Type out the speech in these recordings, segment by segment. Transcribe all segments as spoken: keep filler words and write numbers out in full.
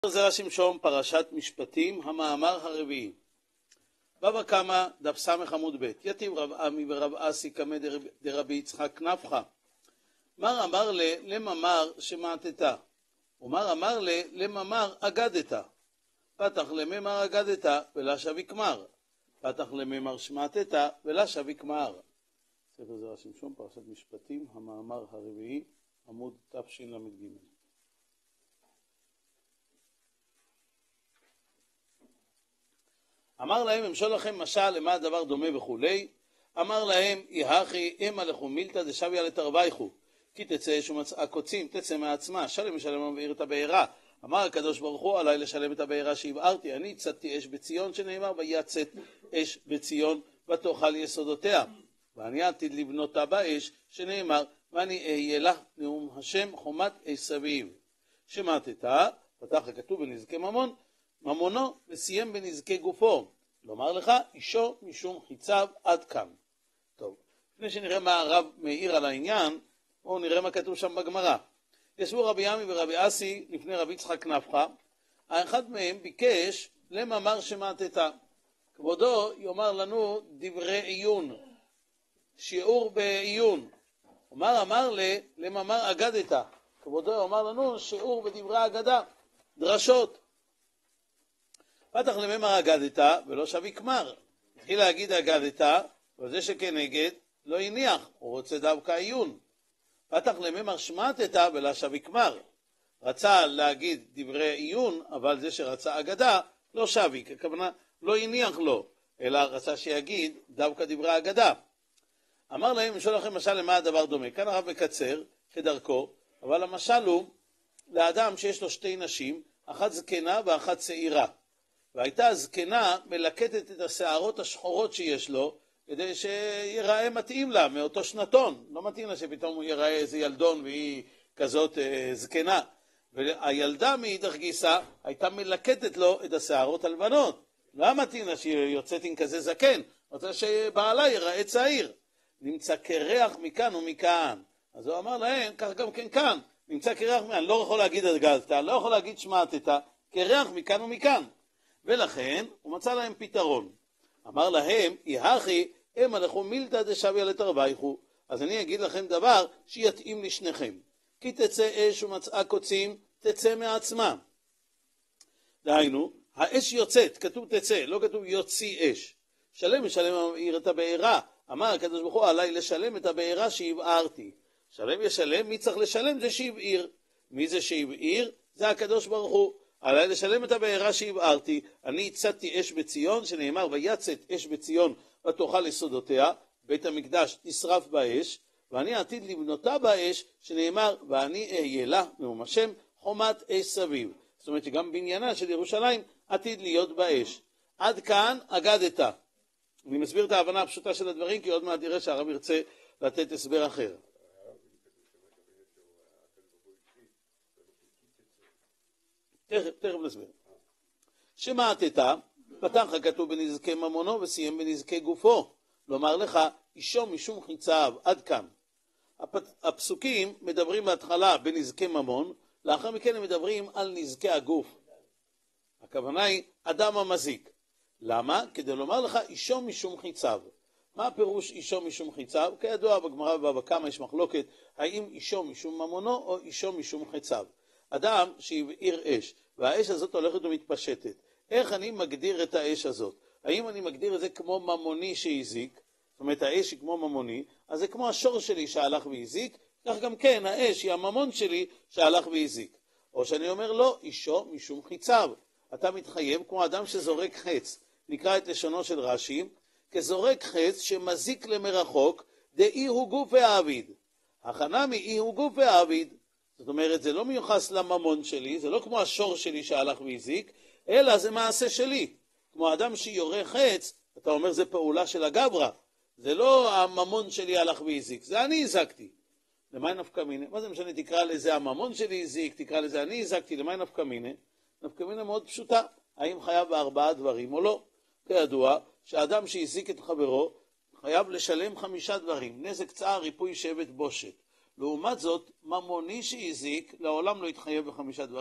זה השמשום פרשת משפטים, המאמר הרביעי. בבא קמא דף סמך עמוד ב'. יתיב רב עמי ורב אסי קמא דרבי יצחק נפחא. מר אמר לה למאמר שמעתתה, ומר אמר לה למאמר אגדתה. פתח למאמר אגדתה ולא שבי כמר. פתח למאמר שמעתתה ולא שבי כמר. ספר זה השמשום פרשת משפטים, המאמר הרביעי, עמוד תשל"ג. אמר להם, אמשול לכם משל למה הדבר דומה וכולי. אמר להם, יהכי אמה לכו מילתא דשביה לתרוויחו, כי תצא אש ומצאה קוצים, תצא מעצמה, שלם משלם מבעיר את הבעירה. אמר הקדוש ברוך הוא, עליי לשלם את הבעירה שהבערתי, אני הצתתי אש בציון, שנאמר ויצאת אש בציון ותאכל יסודותיה, ואני עתיד לבנותה באש, שנאמר ואני אהיה לה נאום השם חומת אש סביב. שמעתתה, פתח הכתוב בנזקי ממון, ממונו וסיים בנזקי גופו. לומר לך, אישו משום חיציו עד כאן. טוב, לפני שנראה מה הרב מעיר על העניין, בואו נראה מה כתוב שם בגמרא. ישבו רבי עמי ורבי אסי לפני רבי יצחק נפחא. האחד מהם ביקש למאמר שמעתתה. כבודו יאמר לנו דברי עיון, שיעור בעיון. אומר אמר לה למאמר אגדתה. כבודו יאמר לנו שיעור בדברי אגדה, דרשות. פתח למאמר אגדתה ולא שבי כמר. התחיל להגיד אגדתה, וזה שכנגד לא הניח, הוא רוצה דווקא עיון. פתח למאמר שמעתתה ולא שבי כמר. רצה להגיד דברי עיון, אבל זה שרצה אגדה לא שבי, הכוונה לא הניח לו, אלא רצה שיגיד דווקא דברי אגדה. אמר להם, אמשול לכם משל למה הדבר דומה. כאן הרב מקצר כדרכו, אבל המשל הוא לאדם שיש לו שתי נשים, אחת זקנה ואחת צעירה. והייתה הזקנה מלקטת את השערות השחורות שיש לו, כדי שיראה מתאים לה מאותו שנתון. לא מתאים לה שפתאום הוא יראה איזה ילדון והיא כזאת אה, זקנה. והילדה מאידך גיסא הייתה מלקטת לו את השערות הלבנות. לא מתאים לה שהיא יוצאת עם כזה זקן, רוצה שבעלה יראה צעיר. נמצא קרח מכאן ומכאן. אז הוא אמר להם, כך גם כן כאן, נמצא קרח מכאן, לא יכול להגיד אגדתה, לא יכול להגיד שמעתתה, קרח מכאן ומכאן. ולכן הוא מצא להם פתרון. אמר להם, יהכי אמה לכו מילתא דשביה לתרוויחו. אז אני אגיד לכם דבר שיתאים לשניכם. כי תצא אש ומצאה קוצים, תצא מעצמה. דהיינו, האש יוצאת, כתוב תצא, לא כתוב יוציא אש. שלם משלם מבעיר את הבעירה. אמר הקדוש ברוך הוא, עליי לשלם את הבעירה שהבערתי. שלם ישלם, מי צריך לשלם? זה שהבעיר. מי זה שהבעיר? זה הקדוש ברוך הוא. עליי לשלם את הבעירה שהבערתי. אני הצתתי אש בציון, שנאמר ויצאת אש בציון ותאכל יסודותיה. בית המקדש נשרף באש, ואני עתיד לבנותה באש, שנאמר ואני אהיה לה נאום השם חומת אש סביב. זאת אומרת שגם בניינה של ירושלים עתיד להיות באש. עד כאן אגדתה. אני מסביר את ההבנה הפשוטה של הדברים, כי עוד מעט יראה שהרב ירצה לתת הסבר אחר. תכף, תכף נסביר. שמעתתה, פתח הכתוב בנזקי ממונו וסיים בנזקי גופו. לומר לך, אישו משום חיציו, עד כאן. הפסוקים מדברים בהתחלה בנזקי ממון, לאחר מכן הם מדברים על נזקי הגוף. הכוונה היא אדם המזיק. למה? כדי לומר לך אישו משום חיציו. מה הפירוש אישו משום חיציו? כידוע בגמרא ובבא קמא יש מחלוקת האם אישו משום ממונו או אישו משום חיציו. אדם שהבעיר אש והאש הזאת הולכת ומתפשטת, איך אני מגדיר את האש הזאת? האם אני מגדיר את זה כמו ממוני שהזיק? זאת אומרת האש היא כמו ממוני, אז זה כמו השור שלי שהלך והזיק, כך גם כן האש היא הממון שלי שהלך והזיק. או שאני אומר לא, אישו משום חיציו. אתה מתחייב כמו אדם שזורק חץ. נקרא את לשונו של רש"י, כזורק חץ שמזיק למרחוק, דאי הוא גוף העביד. הכנה מאי הוא גוף העביד. זאת אומרת, זה לא מיוחס לממון שלי, זה לא כמו השור שלי שהלך והזיק, אלא זה מעשה שלי. כמו אדם שיורה חץ, אתה אומר זה פעולה של הגברא. זה לא הממון שלי הלך והזיק, זה אני הזקתי. למה נפקא מינה? מה זה משנה, תקרא לזה הממון שלי הזיק, תקרא לזה אני הזקתי, למה נפקא מינה? נפקא מינה מאוד פשוטה. האם חייב בארבעה דברים או לא? כידוע שאדם שהזיק את חברו חייב לשלם חמישה דברים, נזק צער, ריפוי שבט בושת. לעומת זאת, ממוני שהזיק לעולם לא יתחייב בחמישה דברים,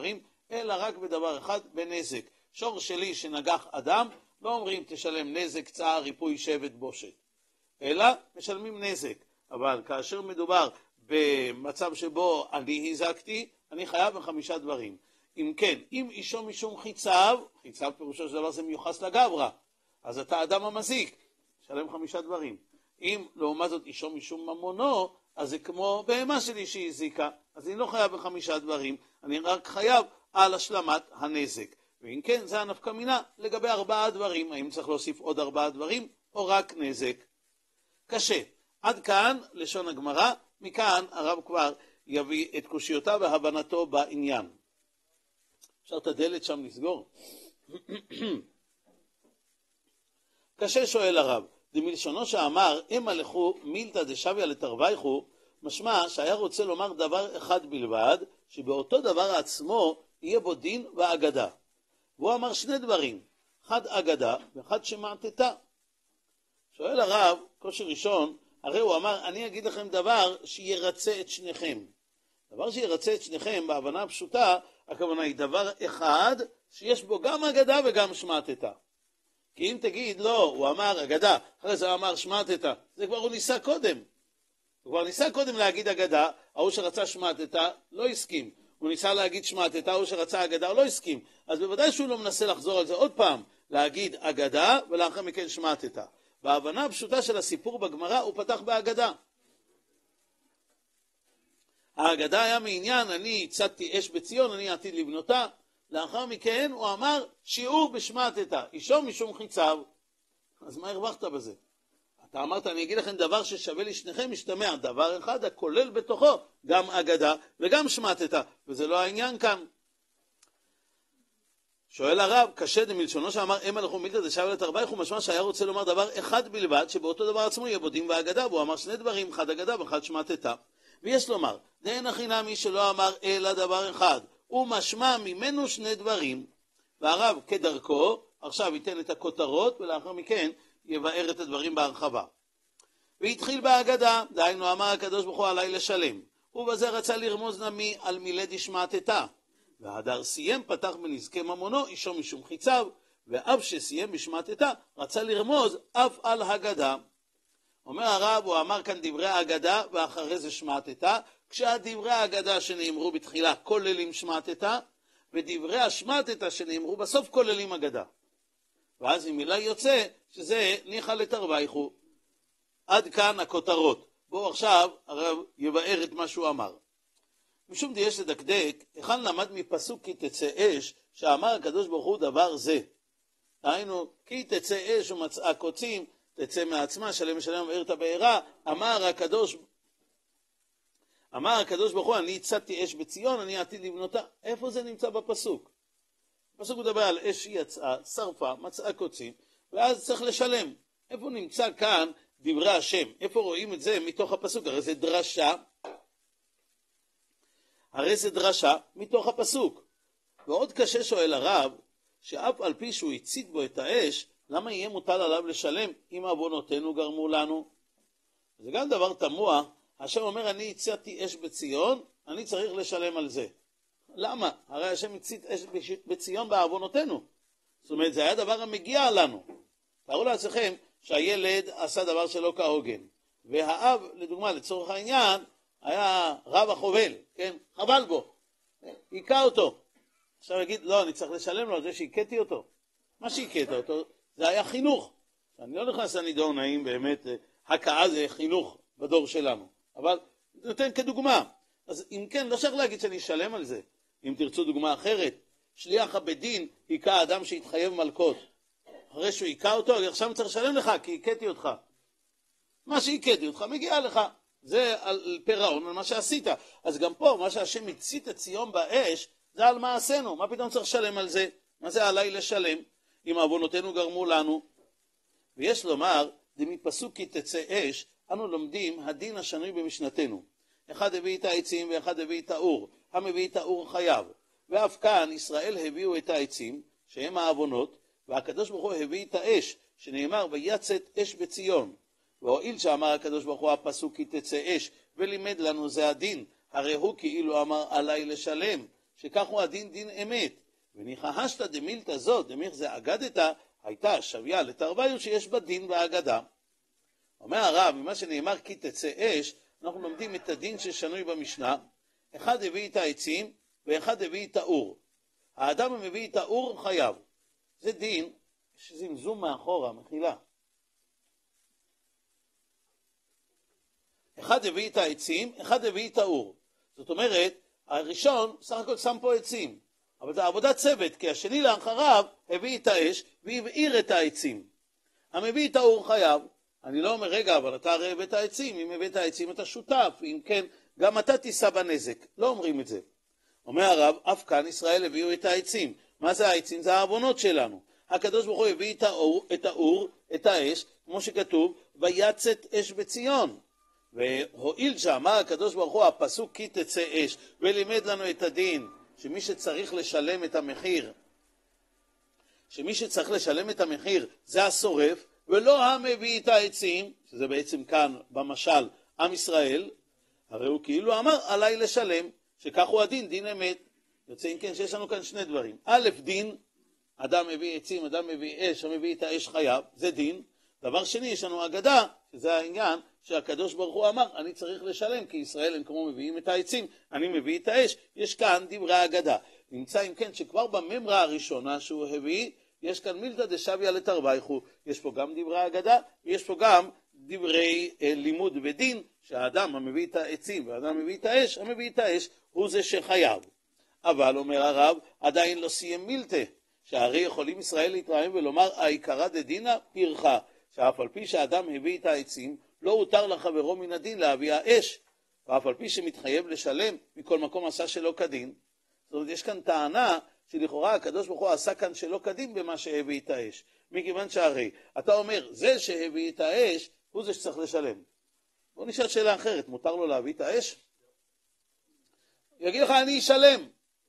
אלא רק בדבר אחד, בנזק. שור שלי שנגח אדם, לא אומרים תשלם נזק, צער, ריפוי, שבט, בושת, אלא משלמים נזק. אבל כאשר מדובר במצב שבו אני הזקתי, אני חייב בחמישה דברים. אם כן, אם אישו משום חיצב, חיצב פירושו של דבר זה מיוחס לגברה, אז אתה אדם המזיק, שלם חמישה דברים. אם לעומת זאת אישו משום ממונו, אז זה כמו בהמה שלי שהזיקה, אז אני לא חייב בחמישה דברים, אני רק חייב על השלמת הנזק. ואם כן, זה הנפקא מינה לגבי ארבעה דברים, האם צריך להוסיף עוד ארבעה דברים, או רק נזק. קשה. עד כאן לשון הגמרא, מכאן הרב כבר יביא את קושיותיו והבנתו בעניין. אפשר את הדלת שם לסגור? קשה שואל הרב, דמלשונו שאמר, אמה לכו מילתא דשביה לתרוויחו, משמע שהיה רוצה לומר דבר אחד בלבד, שבאותו דבר עצמו יהיה בו דין ואגדה. והוא אמר שני דברים, אחד אגדה ואחד שמעתתה. שואל הרב, קושי ראשון, הרי הוא אמר, אני אגיד לכם דבר שירצה את שניכם. דבר שירצה את שניכם, בהבנה הפשוטה, הכוונה היא דבר אחד שיש בו גם אגדה וגם שמעתתה. כי אם תגיד, לא, הוא אמר אגדה, אחרי זה הוא אמר שמעתתה, זה כבר הוא ניסה קודם. הוא כבר ניסה קודם להגיד אגדה, ההוא שרצה שמעתתה לא הסכים. הוא ניסה להגיד שמעתתה, ההוא שרצה אגדה לא הסכים. אז בוודאי שהוא לא מנסה לחזור על זה עוד פעם, להגיד אגדה ולאחר מכן שמעתתה. בהבנה הפשוטה של הסיפור בגמרא הוא פתח באגדה. האגדה היה מעניין, אני הצתתי אש בציון, אני עתיד לבנותה. לאחר מכן הוא אמר שיעור בשמעתתה, אישו משום חיצב. אז מה הרווחת בזה? אתה אמרת, אני אגיד לכם דבר ששווה לשניכם, משתמע דבר אחד הכולל בתוכו גם אגדה וגם שמעתתה, וזה לא העניין כאן. שואל הרב, קשה דמלשונו שאמר אמה לכו מילתא דשביה לתרוויחו, משמע שהיה רוצה לומר דבר אחד בלבד, שבאותו דבר עצמו יהיה בו דין ואגדה, והוא אמר שני דברים, אחד אגדה ואחד שמעתתה. ויש לומר, דאין הכי נמי שלא אמר אלא דבר אחד, הוא משמע ממנו שני דברים. והרב כדרכו, עכשיו ייתן את הכותרות, ולאחר מכן יבאר את הדברים בהרחבה. והתחיל באגדה, דהיינו אמר הקדוש ברוך הוא עלי לשלם, ובזה רצה לרמוז נמי על מילד שמעתתה. והדר סיים פתח בנזקי ממונו אישו משום חיצב, ואף שסיים בשמעתתה רצה לרמוז אף על הגדה. אומר הרב, הוא אמר כאן דברי האגדה ואחרי זה שמעתתה, כשהדברי האגדה שנאמרו בתחילה כוללים שמעתתה, ודברי השמעתתה שנאמרו בסוף כוללים אגדה. ואז עם מילה יוצא שזה ניחא לתרוויחו. עד כאן הכותרות. בואו עכשיו הרב יבאר את מה שהוא אמר. משום דיש לדקדק, היכן למד מפסוק כי תצא אש, שאמר הקדוש ברוך הוא דבר זה. היינו, כי תצא אש ומצאה קוצים, תצא מעצמה, שלם משלם ובאר את הבארה, אמר הקדוש, אמר הקדוש ברוך הוא, אני הצתתי אש בציון, אני עתיד לבנותה. איפה זה נמצא בפסוק? הפסוק הוא דבר על אש יצאה, שרפה, מצאה קוצים, ואז צריך לשלם. איפה נמצא כאן דברי השם? איפה רואים את זה מתוך הפסוק? הרי זה דרשה, הרי זה דרשה מתוך הפסוק. ועוד קשה שואל הרב, שאף על פי שהוא הצית בו את האש, למה יהיה מוטל עליו לשלם אם עוונותינו גרמו לנו? זה גם דבר תמוה. השם אומר, אני הצתתי אש בציון, אני צריך לשלם על זה. למה? הרי השם הצית אש בציון בעוונותינו. זאת אומרת, זה היה דבר המגיע לנו. תארו לעצמכם שהילד עשה דבר שלא כהוגן, והאב, לדוגמה, לצורך העניין, היה רב החובל, כן? חבל בו, היכה אותו. עכשיו יגיד, לא, אני צריך לשלם לו על זה שהיכיתי אותו. מה שהיכית אותו, זה היה חינוך. אני לא נכנס לנידון האם באמת הכאה זה חינוך בדור שלנו, אבל נותן כדוגמה. אז אם כן, לא צריך להגיד שאני אשלם על זה. אם תרצו דוגמה אחרת, שליח הבדין היכה אדם שהתחייב מלכות. אחרי שהוא היכה אותו, עכשיו צריך לשלם לך כי היכיתי אותך. מה שהיכיתי אותך מגיע לך. זה על פירעון, על מה שעשית. אז גם פה, מה שהשם הצית את ציון באש, זה על מה עשינו. מה פתאום צריך לשלם על זה? מה זה עליי לשלם? אם עוונותינו גרמו לנו. ויש לומר, דמפסוק כי תצא אש, אנו לומדים הדין השנוי במשנתנו. אחד הביא את העצים ואחד הביא את האור. המביא את האור חייב. ואף כאן ישראל הביאו את העצים, שהם העוונות, והקדוש ברוך הוא הביא את האש, שנאמר ויצאת אש בציון. והואיל שאמר הקדוש ברוך הוא הפסוק כי תצא אש, ולימד לנו זה הדין, הרי הוא כאילו אמר עליי לשלם, שכך הוא הדין דין אמת. וניחשת דמילתא זאת, דמיך זה אגדת, הייתה שוויה לתרוויו שיש בה דין והאגדה. אומר הרב, ממה שנאמר כי תצא אש, אנחנו לומדים את הדין ששנוי במשנה, אחד הביא את העצים ואחד הביא את האור. האדם המביא את האור חייב. זה דין, שזמזום מאחורה, מחילה. אחד הביא את העצים, אחד הביא את האור. זאת אומרת, הראשון סך הכל שם פה עצים, אבל זה עבודת צוות, כי השני לאחריו הביא את האש והבעיר את העצים. המביא את האור חייב. אני לא אומר, רגע, אבל אתה הרי הבאת העצים, אם הבאת העצים אתה שותף, אם כן, גם אתה תישא בנזק. לא אומרים את זה. אומר הרב, אף כאן ישראל הביאו את העצים. מה זה העצים? זה העוונות שלנו. הקדוש ברוך הוא הביא את האור, את האור, את האש, כמו שכתוב, ויצאת אש בציון. והואיל שאמר הקדוש ברוך הוא, הפסוק כי תצא אש, ולימד לנו את הדין, שמי שצריך לשלם את המחיר, שמי שצריך לשלם את המחיר זה השורף, ולא המביא את העצים, שזה בעצם כאן במשל עם ישראל, הרי הוא כאילו אמר עליי לשלם, שכך הוא הדין, דין אמת. יוצא אם כן שיש לנו כאן שני דברים. א', דין, אדם מביא עצים, אדם מביא אש, המביא את האש חייב, זה דין. דבר שני, יש לנו אגדה, שזה העניין שהקדוש ברוך הוא אמר, אני צריך לשלם, כי ישראל הם כמו מביאים את העצים, אני מביא את האש. יש כאן דברי האגדה. נמצא אם כן שכבר בממרה הראשונה שהוא הביא, יש כאן מילתא דשביה לתרוויחו, יש פה גם דברי האגדה, ויש פה גם דברי אה, לימוד ודין, שהאדם המביא את העצים והאדם מביא את האש, המביא את האש הוא זה שחייב. אבל אומר הרב, עדיין לא סיים מילתא, שהרי יכולים ישראל להתרעם ולומר, העיקרא דדינא פירחה, שאף על פי שהאדם הביא את העצים, לא הותר לחברו מן הדין להביא האש, ואף על פי שמתחייב לשלם, מכל מקום עשה שלא כדין. זאת אומרת, יש כאן טענה שלכאורה הקדוש ברוך הוא עשה כאן שלא כדין במה שהביא את האש. מכיוון שהרי, אתה אומר, זה שהביא את האש, הוא זה שצריך לשלם. בוא נשאל שאלה אחרת, מותר לו להביא את האש? יגיד לך, אני אשלם.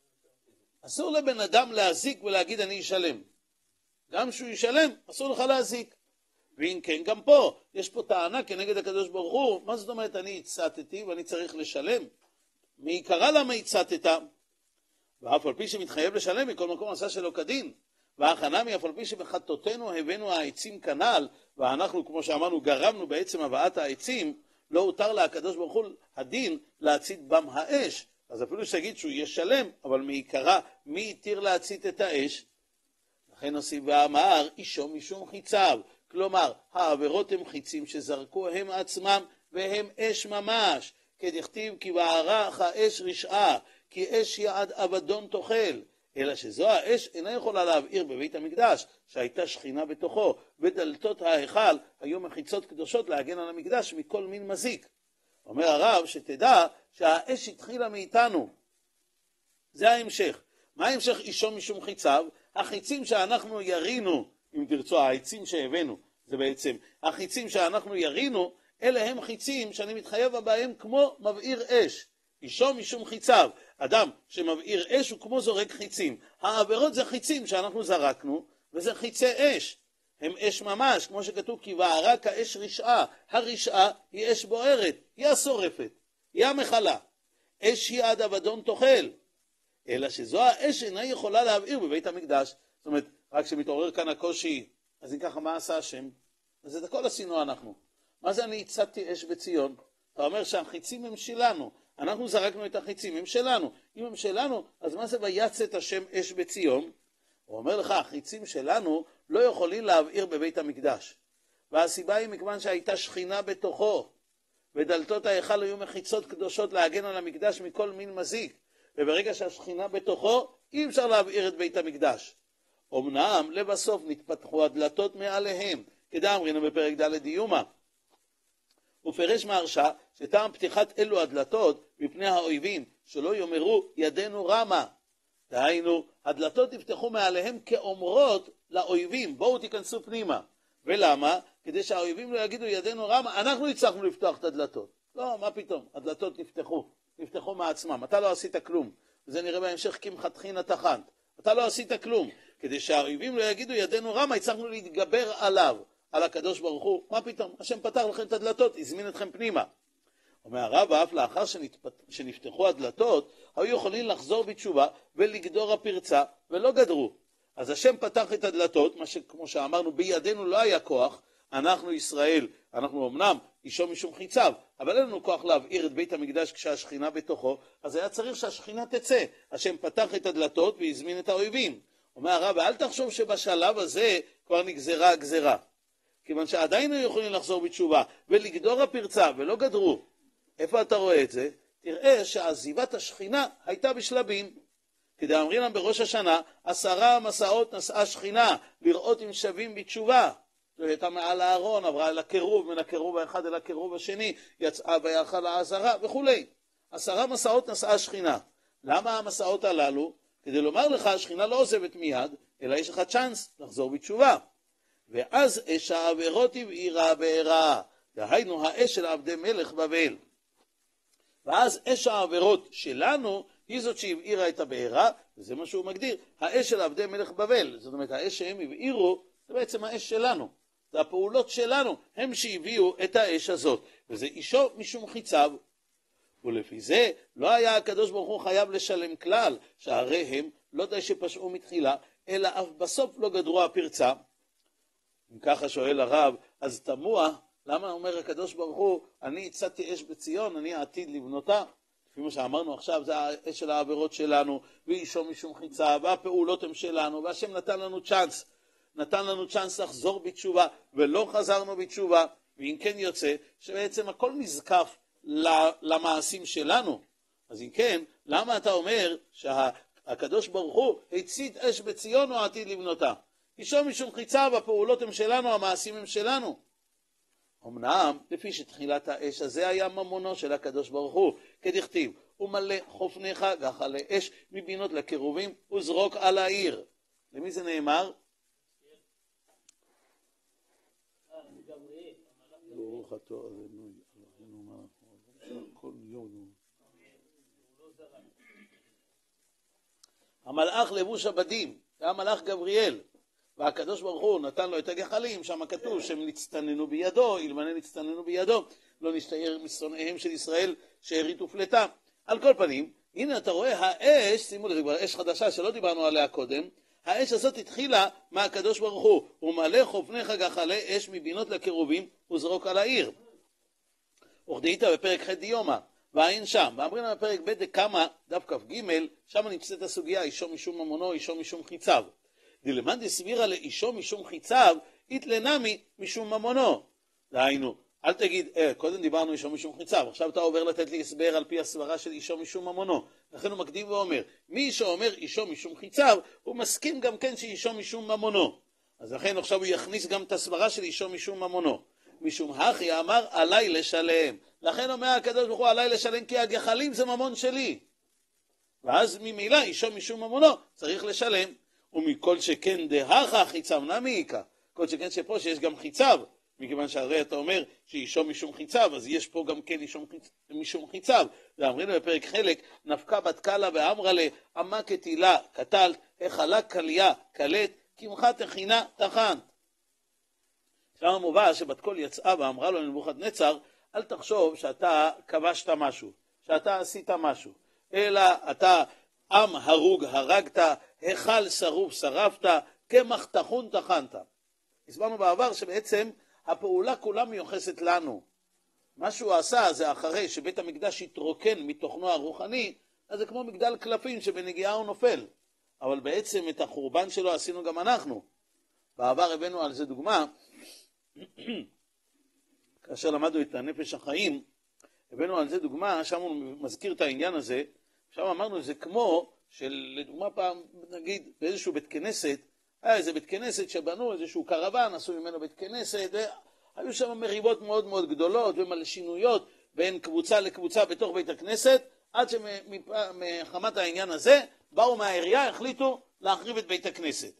אסור לבן אדם להזיק ולהגיד, אני אשלם. גם שהוא ישלם, אסור לך להזיק. ואם כן, גם פה, יש פה טענה כנגד הקדוש ברוך הוא, מה זאת אומרת, אני הצטתי ואני צריך לשלם? מי קרא למה הצטת? ואף על פי שמתחייב לשלם, מכל מקום עשה שלא כדין. והכנה מאף על פי שבחטאותינו הבאנו העצים כנ"ל, ואנחנו, כמו שאמרנו, גרמנו בעצם הבאת העצים, לא הותר לקדוש ברוך הוא הדין להצית בם האש. אז אפילו שגיד שהוא ישלם, אבל מעיקרה, מי יתיר להצית את האש? לכן הוסיף ואמר, אישו משום חיציו. כלומר, העבירות הם חיצים שזרקו הם עצמם, והם אש ממש. כדכתיב כי בערך האש רשעה, כי אש יעד אבדון תאכל. אלא שזו האש אינה יכולה להבעיר בבית המקדש, שהייתה שכינה בתוכו, ודלתות ההיכל היו מחיצות קדושות להגן על המקדש מכל מין מזיק. אומר הרב שתדע שהאש התחילה מאיתנו. זה ההמשך. מה ההמשך אישו משום חיציו? החיצים שאנחנו ירינו, אם תרצו העצים שהבאנו, זה בעצם החיצים שאנחנו ירינו, אלה הם חיצים שאני מתחייב בהם כמו מבעיר אש. אישו משום חיציו. אדם שמבעיר אש הוא כמו זורק חיצים. העבירות זה חיצים שאנחנו זרקנו, וזה חיצי אש. הם אש ממש, כמו שכתוב, כי בערה כאש רשעה. הרשעה היא אש בוערת, היא השורפת, היא המחלה. אש היא עד אבדון תאכל. אלא שזו האש אינה יכולה להבעיר בבית המקדש. זאת אומרת, רק שמתעורר כאן הקושי, אז אם ככה מה עשה השם? אז את הכל עשינו אנחנו. מה זה אני הצעתי אש בציון? אתה אומר שהחיצים הם שלנו. אנחנו זרקנו את החיצים, הם שלנו. אם הם שלנו, אז מה זה ויצאת השם אש בציון? הוא אומר לך, החיצים שלנו לא יכולים להבעיר בבית המקדש. והסיבה היא מכיוון שהייתה שכינה בתוכו, ודלתות ההיכל היו מחיצות קדושות להגן על המקדש מכל מין מזיק. וברגע שהשכינה בתוכו, אי אפשר להבעיר את בית המקדש. אמנם לבסוף נתפתחו הדלתות מעליהם, כדאמרינו בפרק ד' דיומא. ופרש מהרשע שטעם פתיחת אלו הדלתות מפני האויבים, שלא יאמרו ידנו רמה. דהיינו, הדלתות יפתחו מעליהם כאומרות לאויבים, בואו תיכנסו פנימה. ולמה? כדי שהאויבים לא יגידו ידנו רמה, אנחנו הצלחנו לפתוח את הדלתות. לא, מה פתאום? הדלתות נפתחו, נפתחו מעצמם. אתה לא עשית כלום. וזה נראה בהמשך כמחתכין תחנת. אתה לא עשית כלום. כדי שהאויבים לא יגידו ידנו רמה, הצלחנו להתגבר עליו, על הקדוש ברוך הוא. מה פתאום? השם פתח לכם את הדלתות, הזמין אתכם פנימה. אומר הרב, אף לאחר שנתפת... שנפתחו הדלתות, היו יכולים לחזור בתשובה ולגדור הפרצה, ולא גדרו. אז השם פתח את הדלתות, מה שכמו שאמרנו, בידינו לא היה כוח, אנחנו ישראל, אנחנו אמנם אישו משום חיציו, אבל אין לנו כוח להבעיר את בית המקדש כשהשכינה בתוכו, אז היה צריך שהשכינה תצא. השם פתח את הדלתות והזמין את האויבים. אומר הרב, אל תחשוב שבשלב הזה כבר נגזרה הגזרה. כיוון שעדיין היו יכולים לחזור בתשובה ולגדור הפרצה ולא גדרו. איפה אתה רואה את זה? תראה שעזיבת השכינה הייתה בשלבים. כדי אמרים להם בראש השנה, עשרה מסעות נשאה שכינה לראות אם שווים בתשובה. היא הייתה מעל הארון, עברה אל הקירוב, מן הקירוב האחד אל הקירוב השני, יצאה ויחד לעזרה וכו'. עשרה מסעות נשאה שכינה. למה המסעות הללו? כדי לומר לך, השכינה לא עוזבת מיד, אלא יש לך צ'אנס לחזור בתשובה. ואז אש העבירות הבעירה הבעירה, דהיינו האש של עבדי מלך בבל. ואז אש העבירות שלנו היא זאת שהבעירה את הבעירה, וזה מה שהוא מגדיר, האש של עבדי מלך בבל. זאת אומרת, האש שהם הבעירו, זה בעצם האש שלנו. זה הפעולות שלנו, הם שהביאו את האש הזאת. וזה אישו משום חיציו. ולפי זה לא היה הקדוש ברוך הוא חייב לשלם כלל, שהרי הם לא די שפשעו מתחילה, אלא אף בסוף לא גדרו הפרצה. אם ככה שואל הרב, אז תמוה, למה אומר הקדוש ברוך הוא, אני הצעתי אש בציון, אני העתיד לבנותה? לפי מה שאמרנו עכשיו, זה האש של העבירות שלנו, ואישו משום חיצה, והפעולות הם שלנו, והשם נתן לנו צ'אנס, נתן לנו צ'אנס לחזור בתשובה, ולא חזרנו בתשובה, ואם כן יוצא, שבעצם הכל נזקף למעשים שלנו. אז אם כן, למה אתה אומר שהקדוש ברוך הוא הצית אש בציון או העתיד לבנותה? אישו משום חיצה, והפעולות הם שלנו, המעשים הם שלנו. אמנם, לפי שתחילת האש הזה היה ממונו של הקדוש ברוך הוא, כדכתיב, ומלא חופניך גחלי אש מבינות לקירובים וזרוק על העיר. למי זה נאמר? ברוך אתה אדוני אלוהינו מלך כל יום. המלאך לבוש הבדים, זה המלאך גבריאל. והקדוש ברוך הוא נתן לו את הגחלים, שם כתוב שהם נצטננו בידו, אלמנה נצטננו בידו, לא נשתער משונאיהם של ישראל שארית ופלטה. על כל פנים, הנה אתה רואה האש, שימו לב, כבר אש חדשה שלא דיברנו עליה קודם, האש הזאת התחילה מהקדוש ברוך הוא, ומלא חופניך גחלי אש מבינות לקירובים וזרוק על העיר. וכדאית בפרק ח' דיומא, והאין שם, ואמרים לה בפרק ב' דקמא, דף כ"ג, שם נמצאת הסוגיה, אישו משום ממונו, אישו משום חיציו. דלמאן דסבירה לאישו משום חיציו, איתלנמי משום ממונו. דהיינו, אל תגיד, אה, קודם דיברנו אישו משום חיציו, עכשיו אתה עובר לתת לי הסבר על פי הסברה של אישו משום ממונו. לכן הוא מקדים ואומר, מי שאומר אישו משום חיציו, הוא מסכים גם כן שאישו משום ממונו. אז לכן עכשיו הוא יכניס גם את הסברה של אישו משום ממונו. משום הכי אמר עליי לשלם. לכן אומר הקדוש ברוך הוא עליי לשלם, כי הגחלים זה ממון שלי. ואז ממילא אישו משום ממונו צריך לשלם. ומכל שכן דהכה חיציו נמיקה. כל שכן שפה שיש גם חיציו, מכיוון שהרי אתה אומר שאישו משום חיציו, אז יש פה גם כן אישו משום חיציו. ואמרינו בפרק חלק, נפקה בת קלה ואמרה לה, אמה כתילה קטלת, החלה קליה קלט, כמחה תחינה תחנת. שם מובא שבת קול יצאה ואמרה לו לנבוכדנצר, אל תחשוב שאתה כבשת משהו, שאתה עשית משהו, אלא אתה עם הרוג הרגת, החל שרוף שרפת, כמח תחון תחנת. הסברנו בעבר שבעצם הפעולה כולה מיוחסת לנו. מה שהוא עשה זה אחרי שבית המקדש התרוקן מתוכנו הרוחני, אז זה כמו מגדל קלפים שבנגיעה הוא נופל. אבל בעצם את החורבן שלו עשינו גם אנחנו. בעבר הבאנו על זה דוגמה, כאשר למדנו את הנפש החיים, הבאנו על זה דוגמה, שם הוא מזכיר את העניין הזה, שם אמרנו זה כמו שלדוגמה פעם נגיד באיזשהו בית כנסת, היה איזה בית כנסת שבנו איזשהו קרוון, עשו ממנו בית כנסת, והיו שם מריבות מאוד מאוד גדולות ומלשינויות בין קבוצה לקבוצה בתוך בית הכנסת, עד שמחמת העניין הזה באו מהעירייה, החליטו להחריב את בית הכנסת.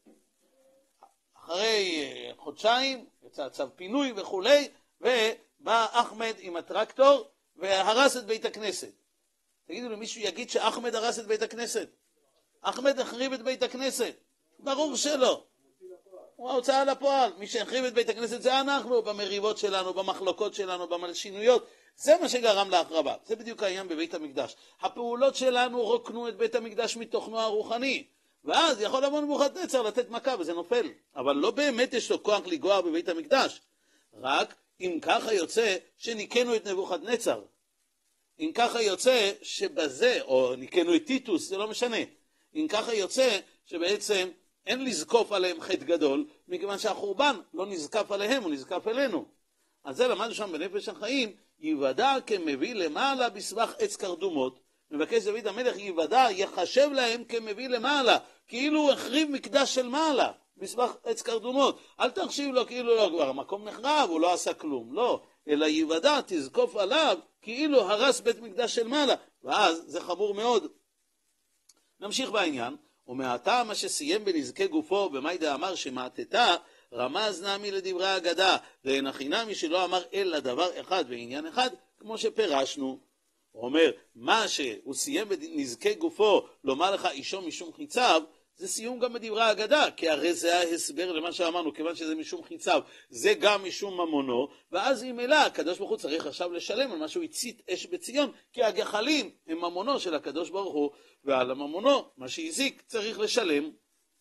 אחרי חודשיים יצא צו פינוי וכו', ובא אחמד עם הטרקטור והרס את בית הכנסת. תגידו לי, מישהו יגיד שאחמד הרס את בית הכנסת? אחמד החריב את בית הכנסת. ברור שלא. הוא ההוצאה לפועל. מי שהחריב את בית הכנסת זה אנחנו, במריבות שלנו, במחלוקות שלנו, במלשינויות. זה מה שגרם להחרבה. זה בדיוק העניין בבית המקדש. הפעולות שלנו רוקנו את בית המקדש מתוכנו הרוחני. ואז יכול לבוא נבוכדנצר לתת מכה וזה נופל. אבל לא באמת יש לו כוח לגוע בבית המקדש. רק אם ככה יוצא שניקנו את נבוכדנצר. אם ככה יוצא שבזה, או ניקנו את טיטוס, זה לא משנה. אם ככה יוצא שבעצם אין לזקוף עליהם חטא גדול, מכיוון שהחורבן לא נזקף עליהם, הוא נזקף אלינו. אז זה למדנו שם בנפש החיים, יוודע כמביא למעלה בסבך עץ קרדומות. מבקש דוד המלך יוודע, יחשב להם כמביא למעלה, כאילו הוא החריב מקדש של מעלה, בסבך עץ קרדומות. אל תחשיב לו כאילו לא, כבר המקום נחרב, הוא לא עשה כלום, לא. אלא יוודע, תזקוף עליו, כאילו הרס בית מקדש של מעלה. ואז זה חמור מאוד. נמשיך בעניין. ומהטעם מה שסיים בנזקי גופו במאי דאמר שמעתתה, רמז נעמי לדברי האגדה, ואין החינמי שלא אמר אלא דבר אחד ועניין אחד, כמו שפרשנו. הוא אומר, מה שהוא סיים בנזקי גופו, לומר לך אישו משום חיציו, זה סיום גם בדברי האגדה, כי הרי זה ההסבר למה שאמרנו, כיוון שזה משום חיציו, זה גם משום ממונו, ואז אם אלא, הקדוש ברוך הוא צריך עכשיו לשלם על מה שהוא הצית אש בציון, כי הגחלים הם ממונו של הקדוש ברוך הוא, ועל הממונו, מה שהזיק, צריך לשלם.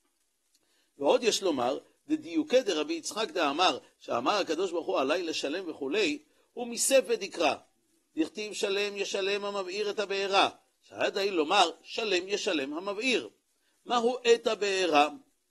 ועוד יש לומר, דדיוקי דרבי יצחק דאמר, שאמר הקדוש ברוך הוא עלי לשלם וכולי, הוא מספר דקרא, דכתיב שלם ישלם המבעיר את הבעירה, שהיה די לומר שלם ישלם המבעיר. מהו את הבעירה?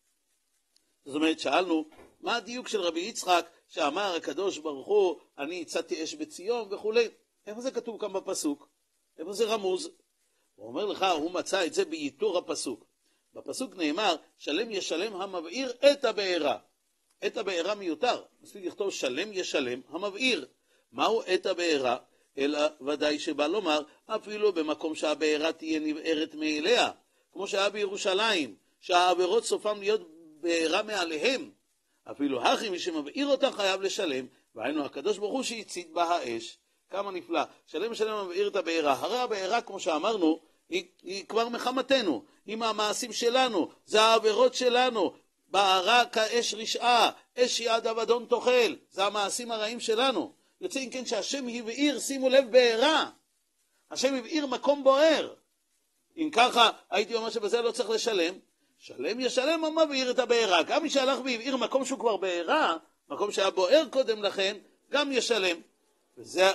זאת אומרת, שאלנו, מה הדיוק של רבי יצחק שאמר הקדוש ברוך הוא, אני הצעתי אש בציון וכולי? איפה זה כתוב כאן בפסוק? איפה זה רמוז? הוא אומר לך, הוא מצא את זה בייתור הפסוק. בפסוק נאמר, שלם ישלם המבעיר את הבעירה. את הבעירה מיותר. מספיק לכתוב שלם ישלם המבעיר. מהו את הבעירה? אלא ודאי שבא לומר, אפילו במקום שהבעירה תהיה נבערת מאליה. כמו שהיה בירושלים, שהעבירות סופם להיות בעירה מעליהם. אפילו הכי מי שמבעיר אותה חייב לשלם, והיינו הקדוש ברוך הוא שהצית בה האש. כמה נפלא. שלם שלם מבעיר את הבעירה. הרי הבעירה, כמו שאמרנו, היא, היא כבר מחמתנו. עם המעשים שלנו, זה העבירות שלנו. בערה כאש רשעה, אש יד אבדון תאכל. זה המעשים הרעים שלנו. יוצא אם כן שהשם הבעיר, שימו לב, בעירה. השם הבעיר מקום בוער. אם ככה, הייתי אומר שבזה לא צריך לשלם. שלם ישלם המבעיר את הבעירה. גם מי שהלך והבעיר מקום שהוא כבר בעירה, מקום שהיה בוער קודם לכן, גם ישלם. וזה,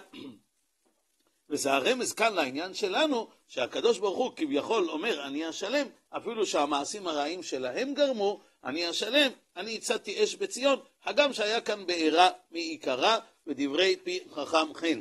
וזה הרמז כאן לעניין שלנו, שהקדוש ברוך הוא כביכול אומר, אני אשלם, אפילו שהמעשים הרעים שלהם גרמו, אני אשלם, אני הצעתי אש בציון, הגם שהיה כאן בעירה מעיקרה, ודברי פי חכם חן.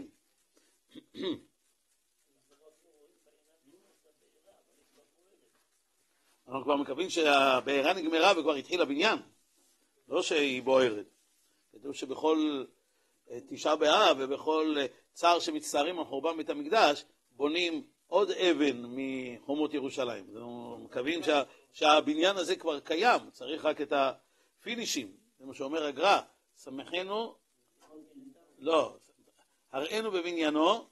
אנחנו כבר מקווים שהבעירה נגמרה וכבר התחיל הבניין, לא שהיא בוערת. כתוב שבכל תשעה באב ובכל צער שמצטערים על חורבן בית המקדש, בונים עוד אבן מחומות ירושלים. אנחנו מקווים שה, שהבניין הזה כבר קיים, צריך רק את הפינישים. זה מה שאומר הגר"א, שמחנו, לא, הראינו בבניינו.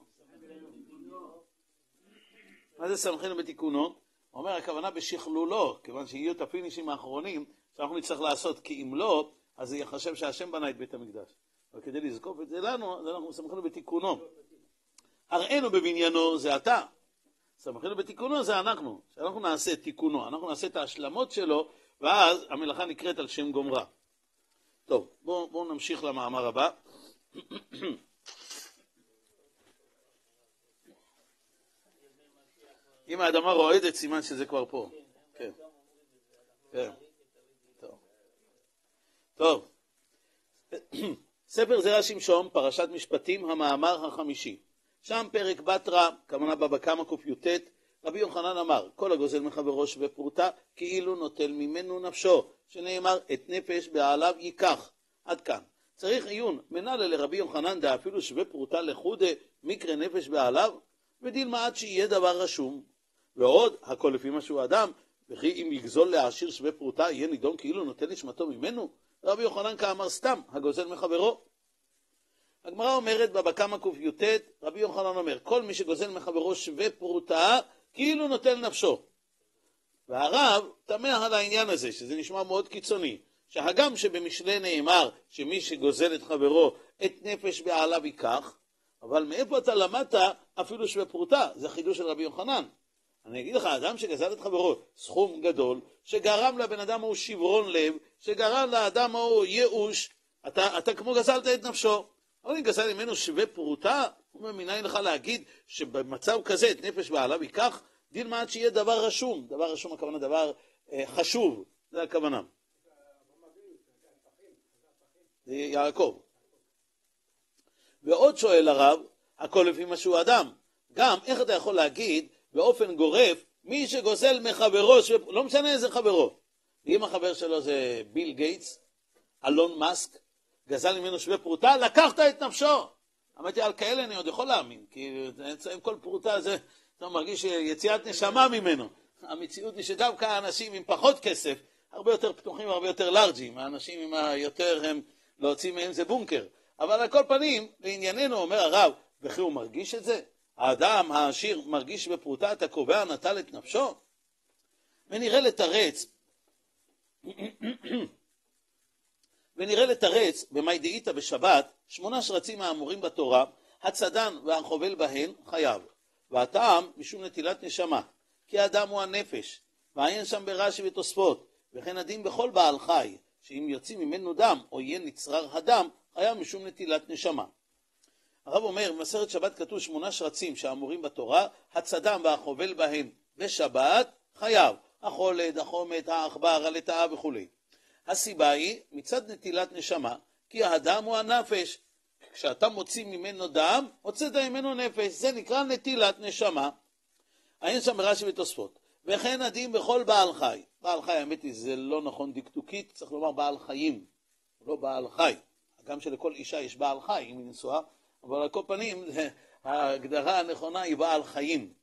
מה זה שמחנו בתיקונו? הוא אומר, הכוונה בשכלולו, כיוון שיהיו את הפינישים האחרונים, שאנחנו נצטרך לעשות, כי אם לא, אז זה יחשב שהשם בנה את בית המקדש. אבל כדי לזקוף את זה לנו, אז אנחנו שמחנו בתיקונו. הראינו בבניינו זה אתה. שמחנו בתיקונו זה אנחנו. שאנחנו נעשה את תיקונו, אנחנו נעשה את ההשלמות שלו, ואז המלאכה נקראת על שם גומרה. טוב, בואו בוא נמשיך למאמר הבא. אם האדמה רועדת, סימן שזה כבר פה. כן. כן. טוב. טוב. ספר זרע שמשון, פרשת משפטים, המאמר החמישי. שם פרק בתרא, כמונה בבא קמא קי"ט, רבי יוחנן אמר, כל הגוזל מחברו שווה פרוטה, כאילו נוטל ממנו נפשו, שנאמר, את נפש בעליו ייקח. עד כאן. צריך עיון, מנהלה לרבי יוחנן דה אפילו שווה פרוטה לחודה, מקרה נפש בעליו, ודילמה עד שיהיה דבר רשום. ועוד, הכל לפי משהו אדם, וכי אם יגזול לעשיר שווה פרוטה, יהיה נידון כאילו נוטל נשמתו ממנו. רבי יוחנן כאמר סתם, הגוזל מחברו. הגמרא אומרת בבא קמא קי"ט, רבי יוחנן אומר, כל מי שגוזל מחברו שווה פרוטה, כאילו נוטל נפשו. והרב תמה על העניין הזה, שזה נשמע מאוד קיצוני, שהגם שבמשלי נאמר שמי שגוזל את חברו את נפש בעליו ייקח, אבל מאיפה אתה למדת אפילו שווה פרוטה? זה חידוש של רבי יוחנן. אני אגיד לך, אדם שגזל את חברו סכום גדול, שגרם לבן אדם הוא שברון לב, שגרם לאדם הוא ייאוש, אתה, אתה כמו גזלת את נפשו. אבל אם גזל ממנו שווה פרוטה, הוא ממינאי לך להגיד שבמצב כזה את נפש בעליו ייקח, דין מעט שיהיה דבר רשום. דבר רשום הכוונה דבר אה, חשוב, זה הכוונה. זה יעקב. ועוד שואל הרב, הכל לפי מה שהוא אדם. גם איך אתה יכול להגיד באופן גורף, מי שגוזל מחברו, שו... לא משנה איזה חברו. אם החבר שלו זה ביל גייטס, אלון מאסק, גזל ממנו שווה פרוטה, לקחת את נפשו. אמרתי, על כאלה אני עוד יכול להאמין, כי עם כל פרוטה זה, אתה מרגיש יציאת נשמה ממנו. המציאות היא שדווקא האנשים עם פחות כסף, הרבה יותר פתוחים והרבה יותר לארג'ים. האנשים עם היותר הם להוציא מהם זה בונקר. אבל על כל פנים, לענייננו אומר הרב, וכי הוא מרגיש את זה? האדם העשיר מרגיש בפרוטה, אתה קובע נטל את נפשו? ונראה לתרץ, ונראה לתרץ במאי דאיתא בשבת, שמונה שרצים האמורים בתורה, הצדן והחובל בהן חייב. והטעם משום נטילת נשמה, כי האדם הוא הנפש, ועיין שם ברש"י ותוספות, וכן הדין בכל בעל חי, שאם יוצאים ממנו דם או יהיה נצרר הדם, חייב משום נטילת נשמה. הרב אומר, במסכת שבת כתוב שמונה שרצים שאמורים בתורה, הצדם והחובל בהן בשבת חייב, החולד, החומת, העכבר, הלטאה וכו'. הסיבה היא מצד נטילת נשמה, כי האדם הוא הנפש. כשאתה מוציא ממנו דם, הוצאת ממנו נפש, זה נקרא נטילת נשמה. אין שם ברש"י ותוספות. וכן הדין בכל בעל חי. בעל חי, האמת היא, זה לא נכון דקדוקית, צריך לומר בעל חיים, לא בעל חי. גם שלכל אישה יש בעל חי, אם היא נשואה, אבל על כל פנים, ההגדרה הנכונה היא בעל חיים.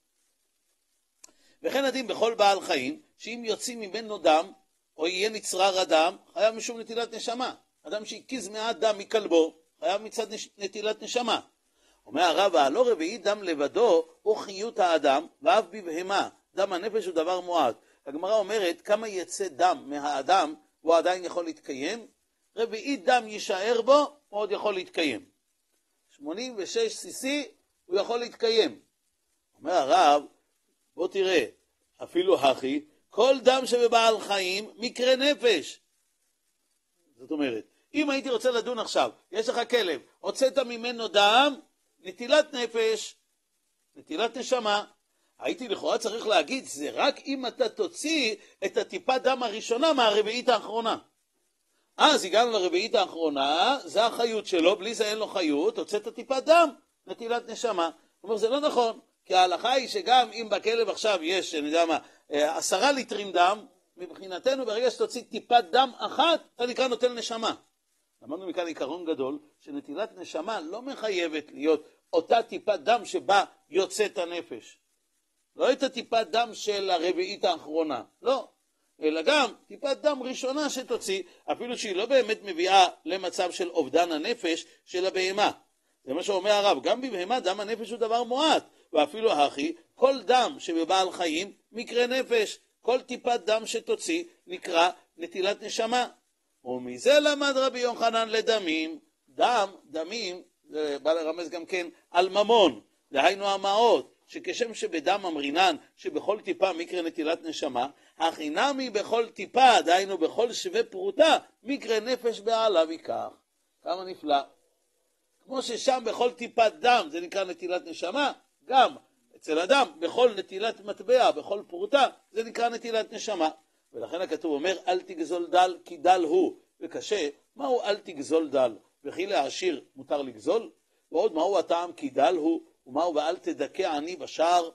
וכן הדין בכל בעל חיים, שאם יוצאים ממנו דם, או יהיה נצרר הדם, חייב משום נטילת נשמה. אדם שהקיז מעט דם מכלבו, חייב מצד נש... נטילת נשמה. אומר הרב, הלא רביעי דם לבדו, הוא חיות האדם, ואף בבהמה. דם הנפש הוא דבר מועט. הגמרא אומרת, כמה יצא דם מהאדם, הוא עדיין יכול להתקיים? רביעי דם יישאר בו, הוא עוד יכול להתקיים. שמונים ושש סי-סי, הוא יכול להתקיים. אומר הרב, בוא תראה, אפילו הכי, כל דם שבבעל חיים, מקרה נפש. זאת אומרת, אם הייתי רוצה לדון עכשיו, יש לך כלב, הוצאת ממנו דם, נטילת נפש, נטילת נשמה, הייתי לכאורה צריך להגיד, זה רק אם אתה תוציא את הטיפת דם הראשונה מהרביעית האחרונה. אז הגענו לרביעית האחרונה, זה החיות שלו, בלי זה אין לו חיות, הוצאת טיפת דם, נטילת נשמה. זאת אומרת, זה לא נכון, כי ההלכה היא שגם אם בכלב עכשיו יש, אני יודע מה, עשרה ליטרים דם, מבחינתנו ברגע שתוציא טיפת דם אחת, אתה נקרא נוטל נשמה. למדנו מכאן עיקרון גדול, שנטילת נשמה לא מחייבת להיות אותה טיפת דם שבה יוצאת הנפש. לא את הטיפת דם של הרביעית האחרונה, לא. אלא גם טיפת דם ראשונה שתוציא, אפילו שהיא לא באמת מביאה למצב של אובדן הנפש של הבהמה. זה מה שאומר הרב, גם בבהמה דם הנפש הוא דבר מועט, ואפילו הכי, כל דם שבבעל חיים מקרה נפש, כל טיפת דם שתוציא נקרא נטילת נשמה. ומזה למד רבי יוחנן לדמים, דם, דמים, זה בא לרמז גם כן על ממון, דהיינו המעות, שכשם שבדם אמרינן שבכל טיפה מקרה נטילת נשמה, החינמי בכל טיפה, דהיינו בכל שווה פרוטה, מקרה נפש בעליו ייקח. כמה נפלא. כמו ששם בכל טיפת דם זה נקרא נטילת נשמה, גם אצל אדם בכל נטילת מטבע, בכל פרוטה, זה נקרא נטילת נשמה. ולכן הכתוב אומר, אל תגזול דל כי דל הוא. וקשה, מהו אל תגזול דל? וכי לעשיר מותר לגזול? ועוד מהו הטעם כי דל הוא? ומהו ואל תדכא עני בשער?